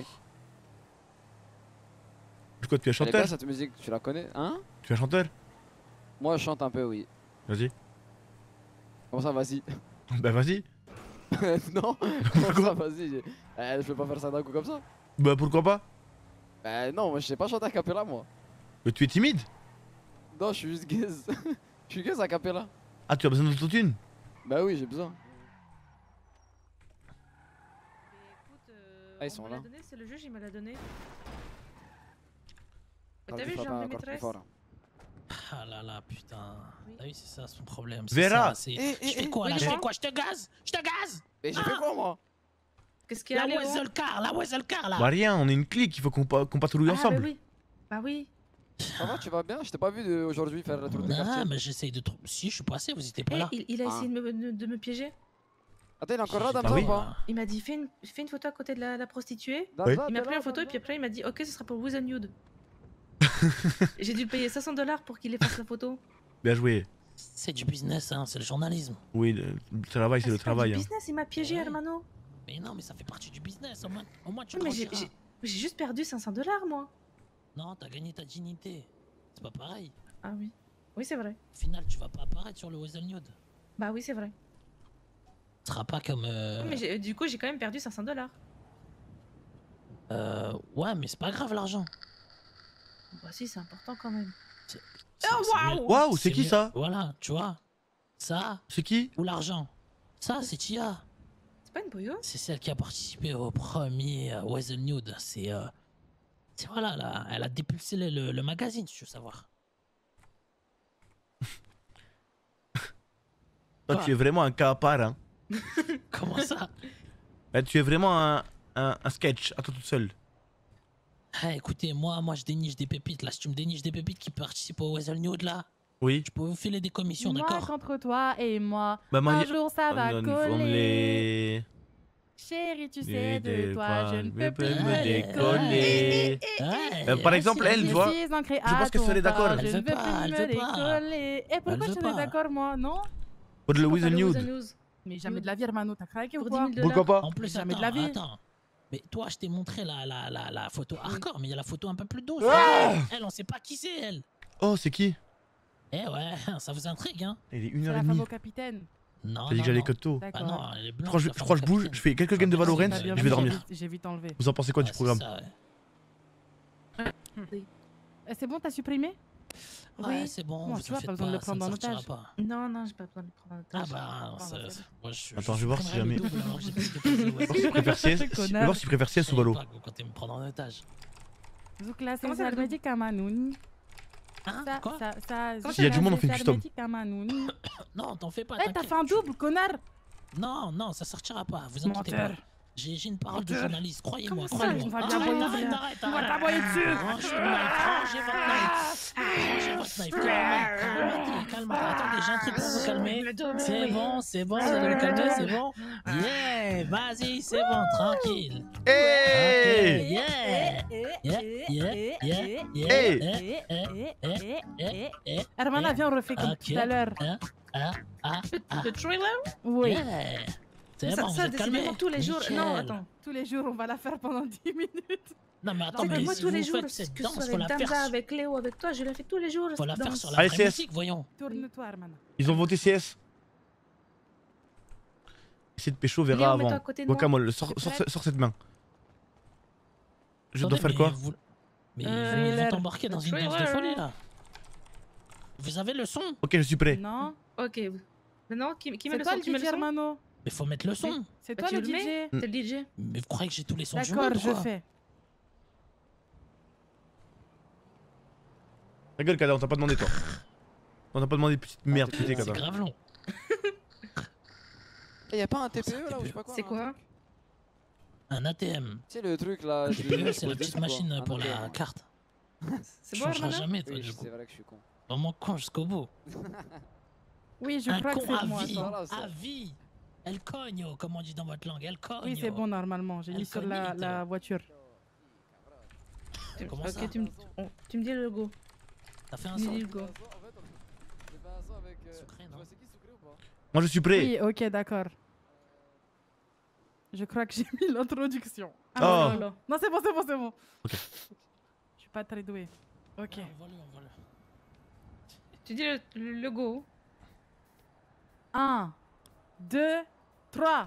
Pourquoi tu es Elle est chanteur? bien cette musique, tu la connais? Hein? Tu es chanteur? Moi je chante un peu, oui. Vas-y. Comment ça, vas-y? Bah vas-y. Non, comment ça, vas-y? Je peux pas faire ça d'un coup comme ça. Bah pourquoi pas? Non, moi je sais pas chanter a cappella moi. Mais tu es timide? Non, je suis juste gaze. Je suis gaze a cappella. Ah, tu as besoin d'autotune? Bah oui, j'ai besoin. Ah, ils On sont me là. l'a donné, c'est le juge, il me l'a donné. T'as T'as vu, j'ai emmené maîtresse. Ah là là, putain. T'as vu, c'est ça son problème. Vera. Je fais quoi là? Je fais quoi? Je te gaze? Mais j'ai fait quoi moi? Qu'est-ce qu'il y a, Léo? La Weasel Car là. Bah rien, on est une clique, il faut qu'on patrouille ensemble. Bah oui. Ça va, tu vas bien? Je t'ai pas vu aujourd'hui faire la tour des quartiers. Ah, mais j'essaye de trouver. Si, je suis passé, vous étiez pas là. Il a essayé de me piéger. Attends, il est encore là, Damso, Ah oui. ou pas? Il m'a dit fais une photo à côté de la prostituée. Oui. Il m'a pris une photo et puis après il m'a dit ok ce sera pour With a Nude. J'ai dû le payer 500 $ pour qu'il efface la photo. Bien joué. C'est du business, hein, c'est le journalisme. Oui, le travail, c'est le Pas du travail. hein. business, il m'a piégé Hermano. Mais non, mais ça fait partie du business. Au moins tu Ouais, mais tranquilles. j'ai juste perdu 500 $ moi. Non, t'as gagné ta dignité. C'est pas pareil. Ah oui. Oui c'est vrai. Au final, tu vas pas apparaître sur le Weasel Nude. Bah oui c'est vrai. Ce sera pas comme. Mais du coup j'ai quand même perdu 500 $. Ouais, mais c'est pas grave l'argent. Bah si c'est important quand même. Waouh, c'est qui mieux. ça? Voilà, tu vois. Ça. C'est qui? Ou l'argent. Ça, c'est Tia. C'est pas une boyo? C'est celle qui a participé au premier Weasel Nude. C'est voilà, là, elle a dépulsé le magazine, si tu veux savoir. Toi, tu es vraiment un cas à part, hein. Comment ça? Bah, tu es vraiment un sketch à toi toute seule. Ah, écoutez, moi, je déniche des pépites. Là, si tu me déniches des pépites qui participent au Weasel Nude, là, Oui. je peux vous filer des commissions, Moi d'accord? contre toi et moi. Bah, Un Marie- jour ça va on coller. Chérie, tu sais, de toi, je ne peux plus me décoller. Par exemple, elle, tu vois, Je suis ancrée je à pense qu'elle ton serait d'accord. pas, je Elle ne veut veux pas, plus elle me veut pas. décoller. Et pourquoi veut je serais pas. d'accord, moi, non? Pour le Weasel Pour le Nude. Weasel News. Mais jamais de la vie, Hermano, t'as craqué ou Pour quoi? 10 000 Pourquoi pas? En plus, Jamais attends, de la vie. attends. Mais toi, je t'ai montré la photo hardcore, mais il y a la photo un peu plus douce. Ah Elle, on sait pas qui c'est, elle. Oh, c'est qui? Eh ouais, ça vous intrigue, hein? Il est C'est 1h30. la femme au capitaine. Non, T'as dit que j'allais cut tôt. Ah non, elle est Je blanche. crois que je bouge, je fais quelques games de Valorant, T'as bien je vu, vais dormir. J'ai vite enlevé. Vous en pensez quoi du programme? C'est bon, t'as supprimé? Ouais, c'est bon, Bon, vous tu vois, en pas faites besoin de le pas, ça prendre ne en sortira otage. pas. Non, j'ai pas besoin de le prendre en Ah otage. bah, Pardon. Attends, je vais voir si jamais. Je Je vais voir s'il préfère CS. Je vais voir s'il préfère CS ou Valo. Vous comptez me prendre en otage. Zoukla, Comment c'est ça, le hermétique à Manouni. Hein? Ça, Quoi? S'il y a du monde, on fait une custom. hermétique à Manouni. Non, t'en fais pas. Eh, t'as fait un double, connard! Non, non, ça sortira pas, vous inquiétez Menteur. pas. J'ai une parole de Menteur. journaliste, croyez-moi, Comment ça, croyez-moi. on va t'aboyer dessus. On va t'aboyer dessus. Rangez votre knife. Rangez votre knife. Calme-toi. Attendez, j'ai un truc pour vous calmer. C'est bon, vous allez vous calmer, c'est bon. Yeah, vas-y, c'est bon, tranquille. Hey! Hermana, viens, on refait comme tout à l'heure. Le trailer? Oui. C'est bon, vous Ça, êtes calmés. décidément tous les jours. Non, attends. Tous les jours, on va la faire pendant 10 minutes. Non, mais attends, C'est que mais moi si tous les vous jours, faites cette que ce danse, soit faut avec la Damza, faire. avec Léo, avec toi, je la fais tous les jours. Faut la cette faire danse. sur la Allez, vraie CS. musique, voyons. Tourne-toi, Hermana. Ils ont voté CS. Essaye de pécho, verra Léo, mets-toi avant. à côté de moi. Guacamole, sors cette main. Je dois faire quoi? Mais ils vont t'embarquer dans une danse de folie, là. Vous avez le son? Ok, je suis prêt. Non. Ok. Maintenant, qui met C'est le toi son? le Tu mets DJ, le son? Hermano. Mais faut mettre le son. C'est Bah, toi tu le le mets? DJ. T'es le DJ. Mais vous croyez que j'ai tous les sons du D'accord, monde, je quoi? fais. Ta gueule, Kada, on t'a pas demandé, toi. On t'a pas demandé, petite merde, que t'es, C'est Kada. grave long. Eh, y'a pas un TPE là ou je sais pas quoi? C'est quoi? Un ATM. Tu sais le truc là. Le TPE, c'est la petite machine pour la carte. C'est Tu bon, changeras Hermana? jamais, toi, Oui, du coup. c'est vrai que je suis con. Vraiment con jusqu'au bout. Oui, je Un crois que con c'est à moi. vie. ça. À vie. El cogno, comme on dit dans votre langue. El cogno. Oui, c'est bon, normalement. J'ai mis sur la voiture. Comment Ok, ça? tu me dis le go. T'as fait un Tu me son? dis le go. Sucré, non? Moi, je suis prêt. Oui, ok, d'accord. Je crois que j'ai mis l'introduction. Oh. là là. Non, c'est bon, c'est bon, c'est bon. Ok. Je suis pas très doué. Ok. Envoie-le. Tu dis le go. 1, 2, 3.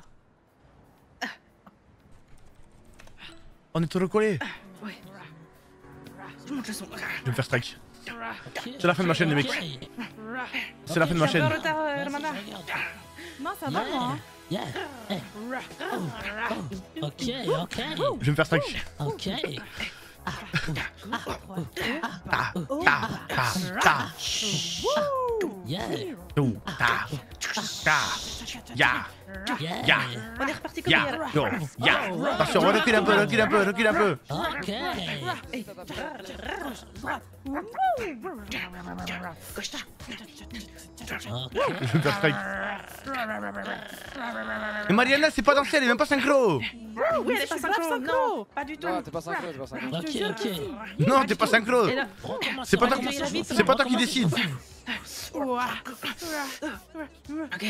On est recollés. Ouais. Je monte le son. Je vais me faire strike. C'est la fin de ma chaîne, les mecs. C'est la fin de ma T'es un chaîne. peu en retard, Hermana. Non, ça va, moi. Yeah. Eh. Oh. Ok. Je vais me faire strike. Ok. On est reparti comme hier. Attention, recule un peu, recule un peu, recule un peu. Ok. Je vais me faire strike. Mais Mariana, c'est pas danser, elle est même pas synchro. Oui, elle est pas synchro. Non, pas du tout. Non, t'es pas synchro, t'es pas synchro. Ok, ok. Non, t'es pas synchro. C'est pas toi qui décide. Ok.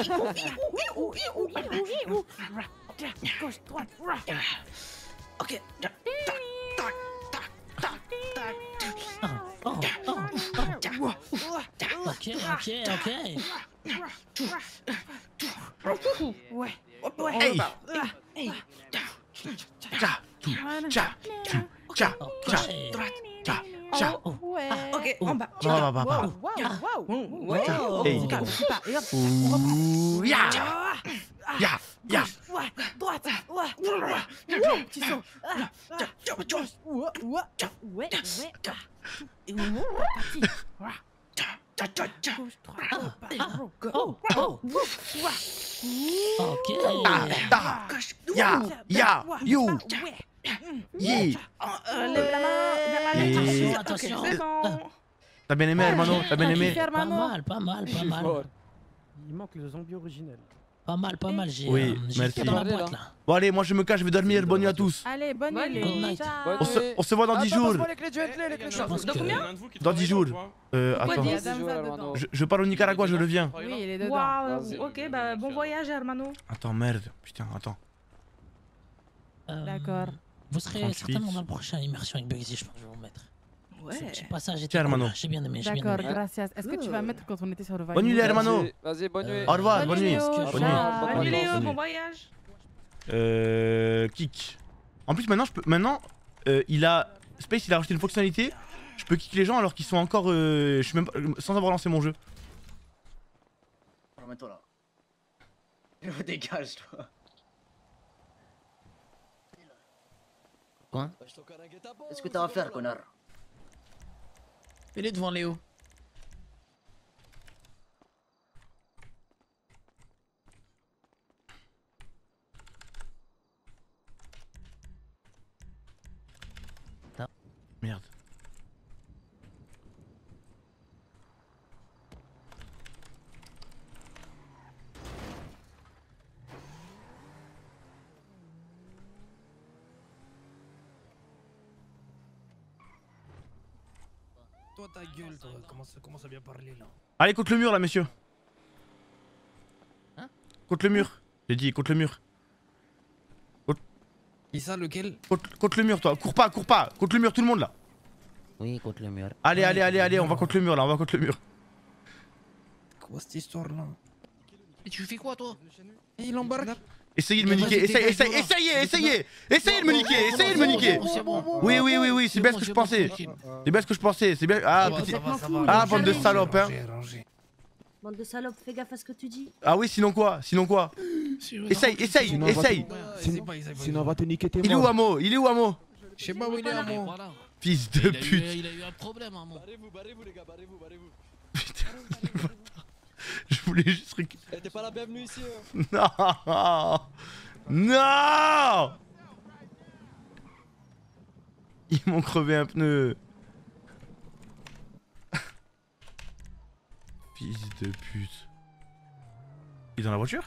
Gauche, droite. Ok. Ouais. Hey. Ok, en bas. Droite. Petit saut. Lève la main vers la lettre. Attention. C'est bon. T'as bien aimé, Hermano? T'as bien aimé? Pas mal. Il manque le zombie originel. Pas mal, j'ai Oui, merci. dans la boîte, là. Bon allez, moi je me cache, je vais dormir. Bonne nuit à tous. Allez, bonne nuit. Good night. On se voit dans 10 jours. Dans combien? Dans 10 jours. Attends. Je pars au Nicaragua, je reviens. Oui, il est dedans. Waouh. Ok, bah bon voyage, Hermano. Attends, merde. Putain, attends. D'accord. Vous serez 38. certainement dans la prochaine immersion avec Bugsy, je pense que je vais vous mettre. Ouais. Ce petit passage était Tiens, Hermano. cool, j'ai bien aimé. D'accord, gracias. Est-ce que tu vas mettre quand on était sur le Bonne nuit, les Hermano. Vas-y, bonne nuit. Au revoir, bonne nuit. Bonne nuit. Bonne nuit, Léo, bon voyage. Kick. En plus, maintenant, il a. Space, il a rajouté une fonctionnalité. Je peux kick les gens alors qu'ils sont encore. Je suis même pas, sans avoir lancé mon jeu. Remets-toi là. Je me dégage, toi. Quoi? Qu'est-ce que t'as à faire, connard? Fais-les devant Léo. Merde. Toi ta gueule, toi, commence à bien parler là. Allez, contre le mur là, messieurs. Hein? Contre le mur. J'ai dit, contre le mur. Et ça, lequel? Contre le mur, toi. Cours pas. Contre le mur, tout le monde là. Oui, contre le mur. Allez, on va contre le mur là, on va contre le mur. Quoi cette histoire là? Et tu fais quoi, toi? Il embarque. Essayez de me niquer, essayez de me niquer. Oui, c'est bien ce que je pensais. C'est bien. Ah, petit. Ah, bande de salopes, hein. Bande de salopes, fais gaffe à ce que tu dis. Ah oui, sinon quoi? Essaye. Sinon on va te niquer tes Il est où, Amo? Je sais pas où il est, Amo. Fils de pute. Il a eu un problème, Amo. Barrez-vous les gars, barrez-vous. Je voulais juste récupérer. T'es pas la bienvenue ici. Non. Ils m'ont crevé un pneu. Fils de pute. Il est dans la voiture?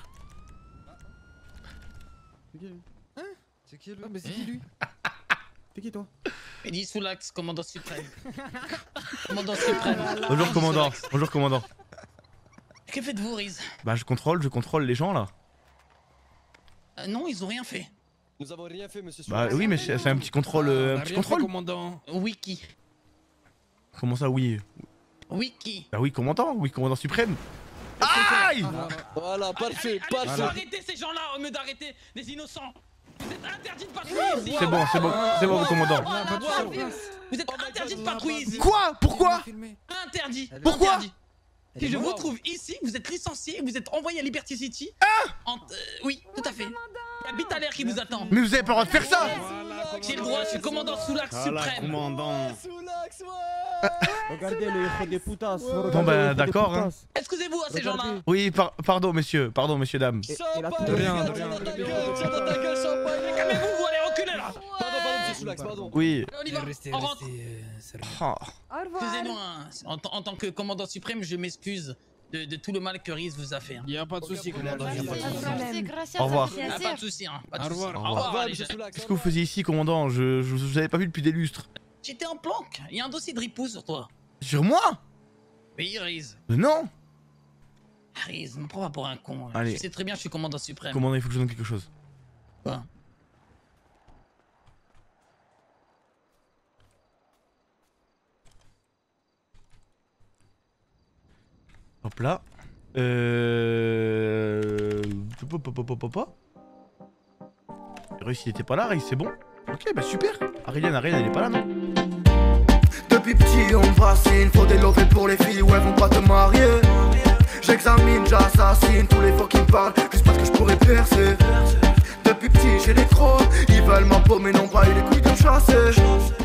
Hein? C'est qui lui? Mais c'est qui lui? T'es qui toi? Mehdi Soulax, commandant suprême. Commandant suprême. Bonjour commandant. Que faites-vous, Riz? Bah je contrôle les gens là. Non, ils ont rien fait. Nous avons rien fait, monsieur. Bah oui, mais c'est un petit contrôle. Commandant. Wiki. Comment ça, oui? Wiki. Bah oui, commandant suprême. Aïe! Voilà, parfait. Arrêtez ces gens-là au lieu d'arrêter des innocents. Vous êtes interdits de patrouiller ici. C'est bon, commandant. Vous êtes interdits de patrouiller ici. Quoi? Pourquoi? Interdit. Pourquoi? Si je vous trouve ici, vous êtes licencié et vous êtes envoyé à Liberty City. Oui, tout à fait. Il y a Bitaler qui vous attend. Mais vous avez pas le droit de faire ça! J'ai le droit, je suis commandant Soulax suprême. Soulax, ouais! Regardez le héros des putas. Bon bah d'accord. Hein. Excusez-vous à ces gens-là. Oui, pardon messieurs, dames. De rien, de rien. Calmez-vous, vous allez reculer là. Pardon, monsieur Soulax, pardon. Oui. On y va, on rentre. Excusez-nous, hein. En tant que commandant suprême, je m'excuse de tout le mal que Riz vous a fait. Il y a pas de souci, commandant. Au revoir. Pas de souci, hein. Au revoir. Au revoir, les gens. Qu'est-ce que vous faisiez ici, commandant? Je vous avais pas vu depuis des lustres. J'étais en planque. Il y a un dossier de ripoux sur toi. Sur moi? Oui, Riz. Non. Riz, me prends pas pour un con. Allez. Tu sais très bien, je suis commandant suprême. Commandant, il faut que je donne quelque chose. Quoi? Hop là. Réussi, il était pas là, Ray, c'est bon. Ok, bah super. Ariane, elle est pas là, non? Depuis petit, on me fascine. Faut des lovés pour les filles, ouais, vont pas te marier. J'examine, j'assassine tous les fois qui me parlent, juste parce que je pourrais percer. Depuis petit, j'ai des crocs. Ils veulent ma peau, mais non pas eu les couilles de me chasser.